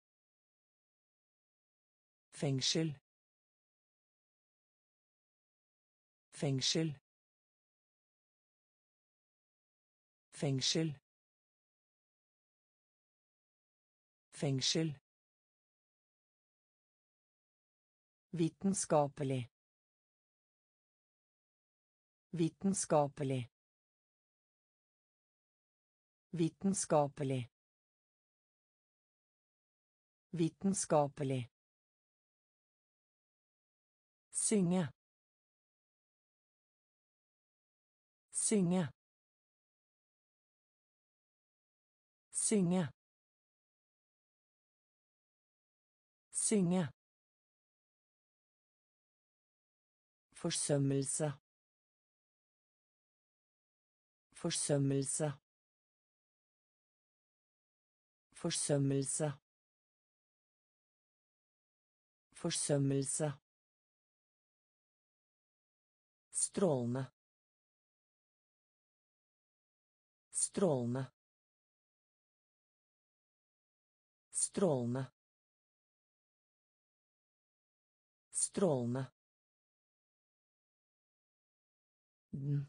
Fengsel, fengsel, fengsel, fengsel. Vitenskapelig, vitenskapelig, vitenskapelig, vitenskapelig. Synge, synge, synge, synge. Forsømmelse, forsømmelse, forsømmelse, forsømmelse. Strålende, strålende, Strålende. Strålende. Den.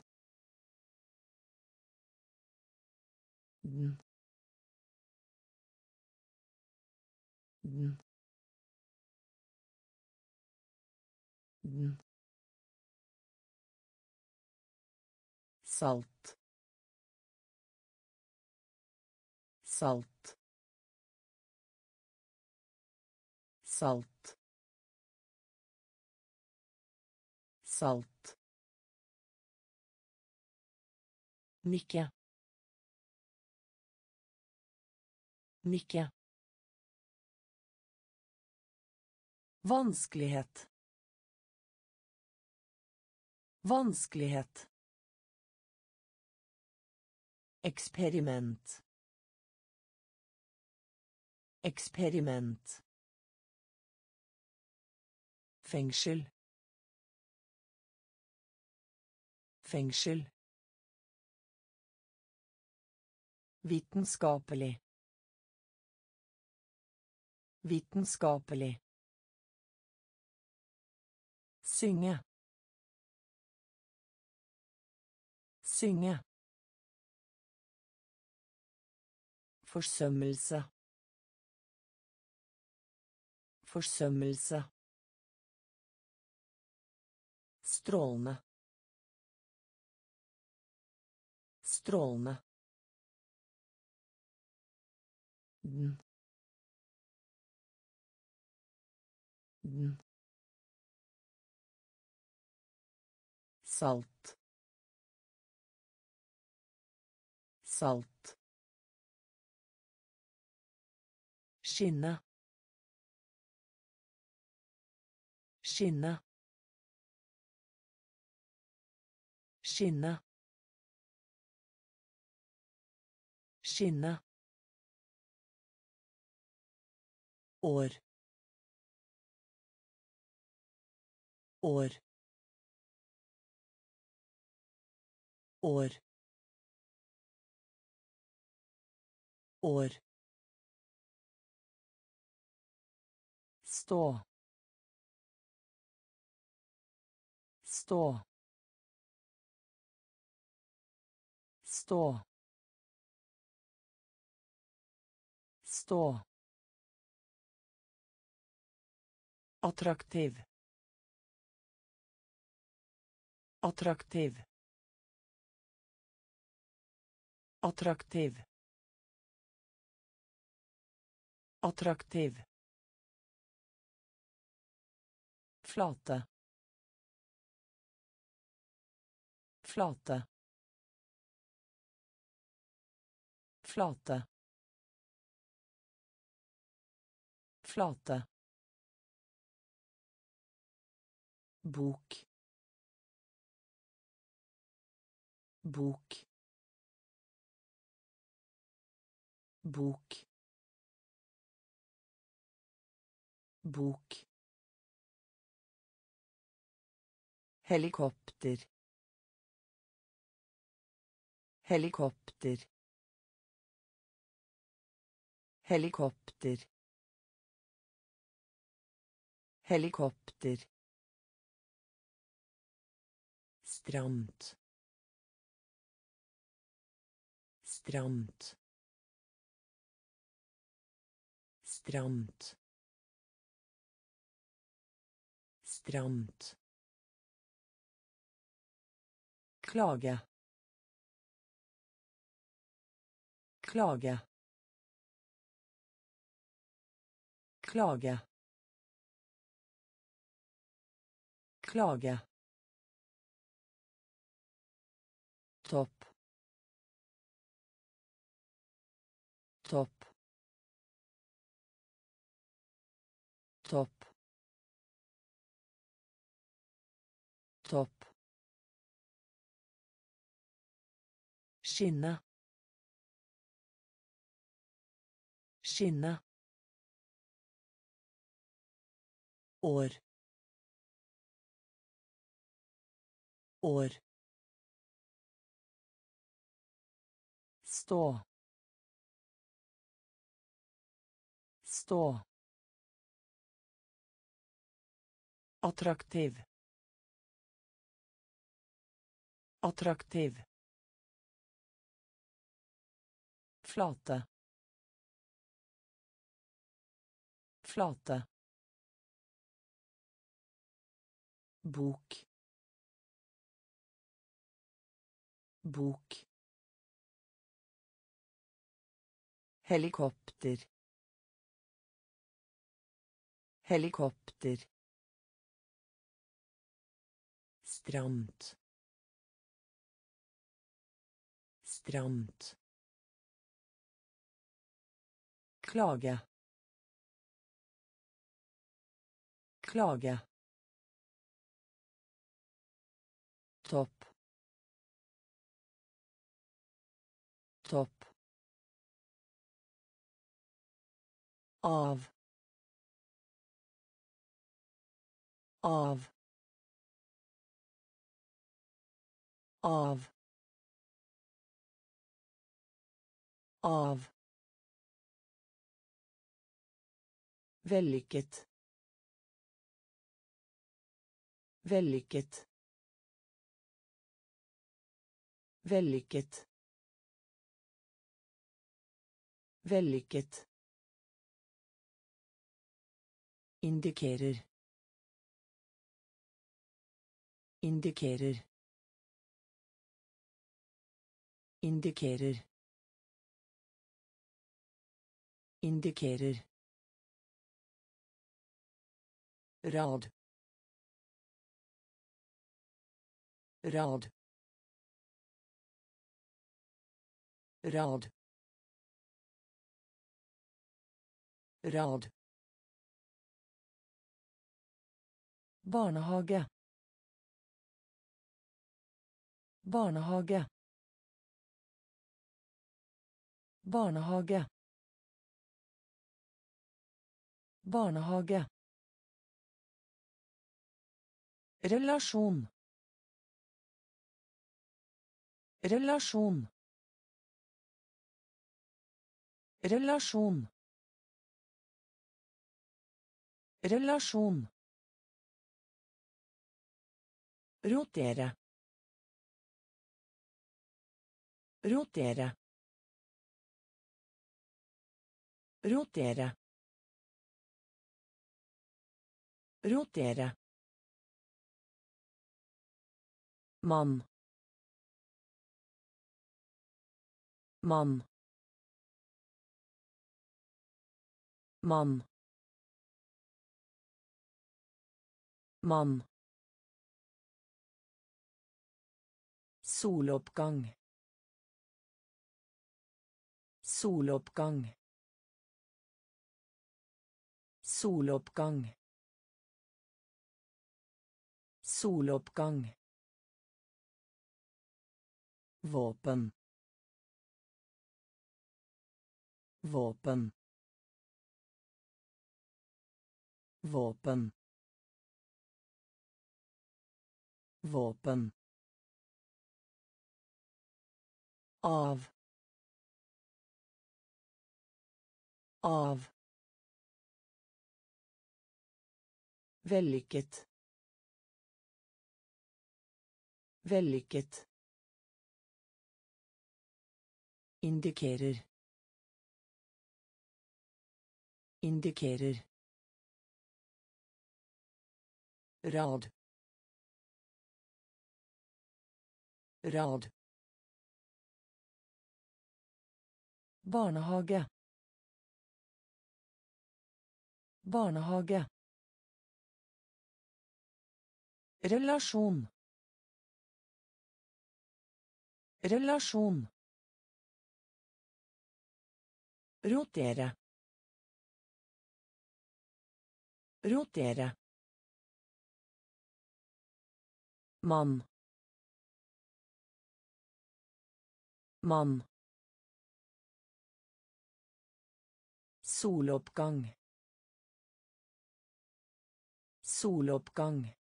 Den. Den. Den. Salt. Salt. Salt. Salt. Nikke. Nikke. Vanskelighet. Vanskelighet. Eksperiment. Eksperiment. Fengsel. Fengsel. Vitenskapelig. Vitenskapelig. Synge. Synge. Forsømmelse. Forsømmelse. Strålende. Strålende. Den. Den. Salt. Salt. Skinne. Skinne. Skinne. Skinne. År. År. År. År. Stå. Stå. Stå. Stå. Attraktiv. Attraktiv. Attraktiv. Attraktiv. Flate. Flate. Flate. Flate. Bok. Bok. Bok. Bok. Helikopter. Helikopter. Helikopter. Helikopter. Stramt. Stramt. Stramt. Stramt. Klage. Klage. Klage. Klage. Topp. Topp. Topp. Topp. Skinne. Skinne. År. År. Stå. Stå. Attraktiv. Attraktiv. Flate. Flate. Bok. Bok. Helikopter. Helikopter. Stramt. Stramt. Klage. Klage. Topp. Topp. Av. Av. Av. Av. Vellykket. Vellykket. Vellykket. Vellykket. Indikerer. Indikerer. Indikerer. Indikerer. Rad. Rad. Rad. Rad. Barnehage. Barnehage. Barnehage. Barnehage. Relasjon. Relasjon. Relasjon. Relasjon. Rotere. Rotere. Rotere. Rotere. Mann. Mann. Mann. Mann. Soloppgang. Soloppgang. Soloppgang. Soloppgang. Våpen. Våpen. Våpen. Våpen. Av. Av. Vellykket. Vellykket. Indikerer. Indikerer. Rad. Rad. Barnehage. Barnehage. Relasjon. Relasjon. Rotere. Rotere. Mann. Mann. Soloppgang. Soloppgang.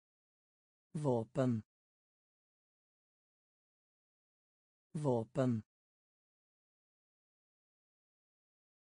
Våpen. Våpen.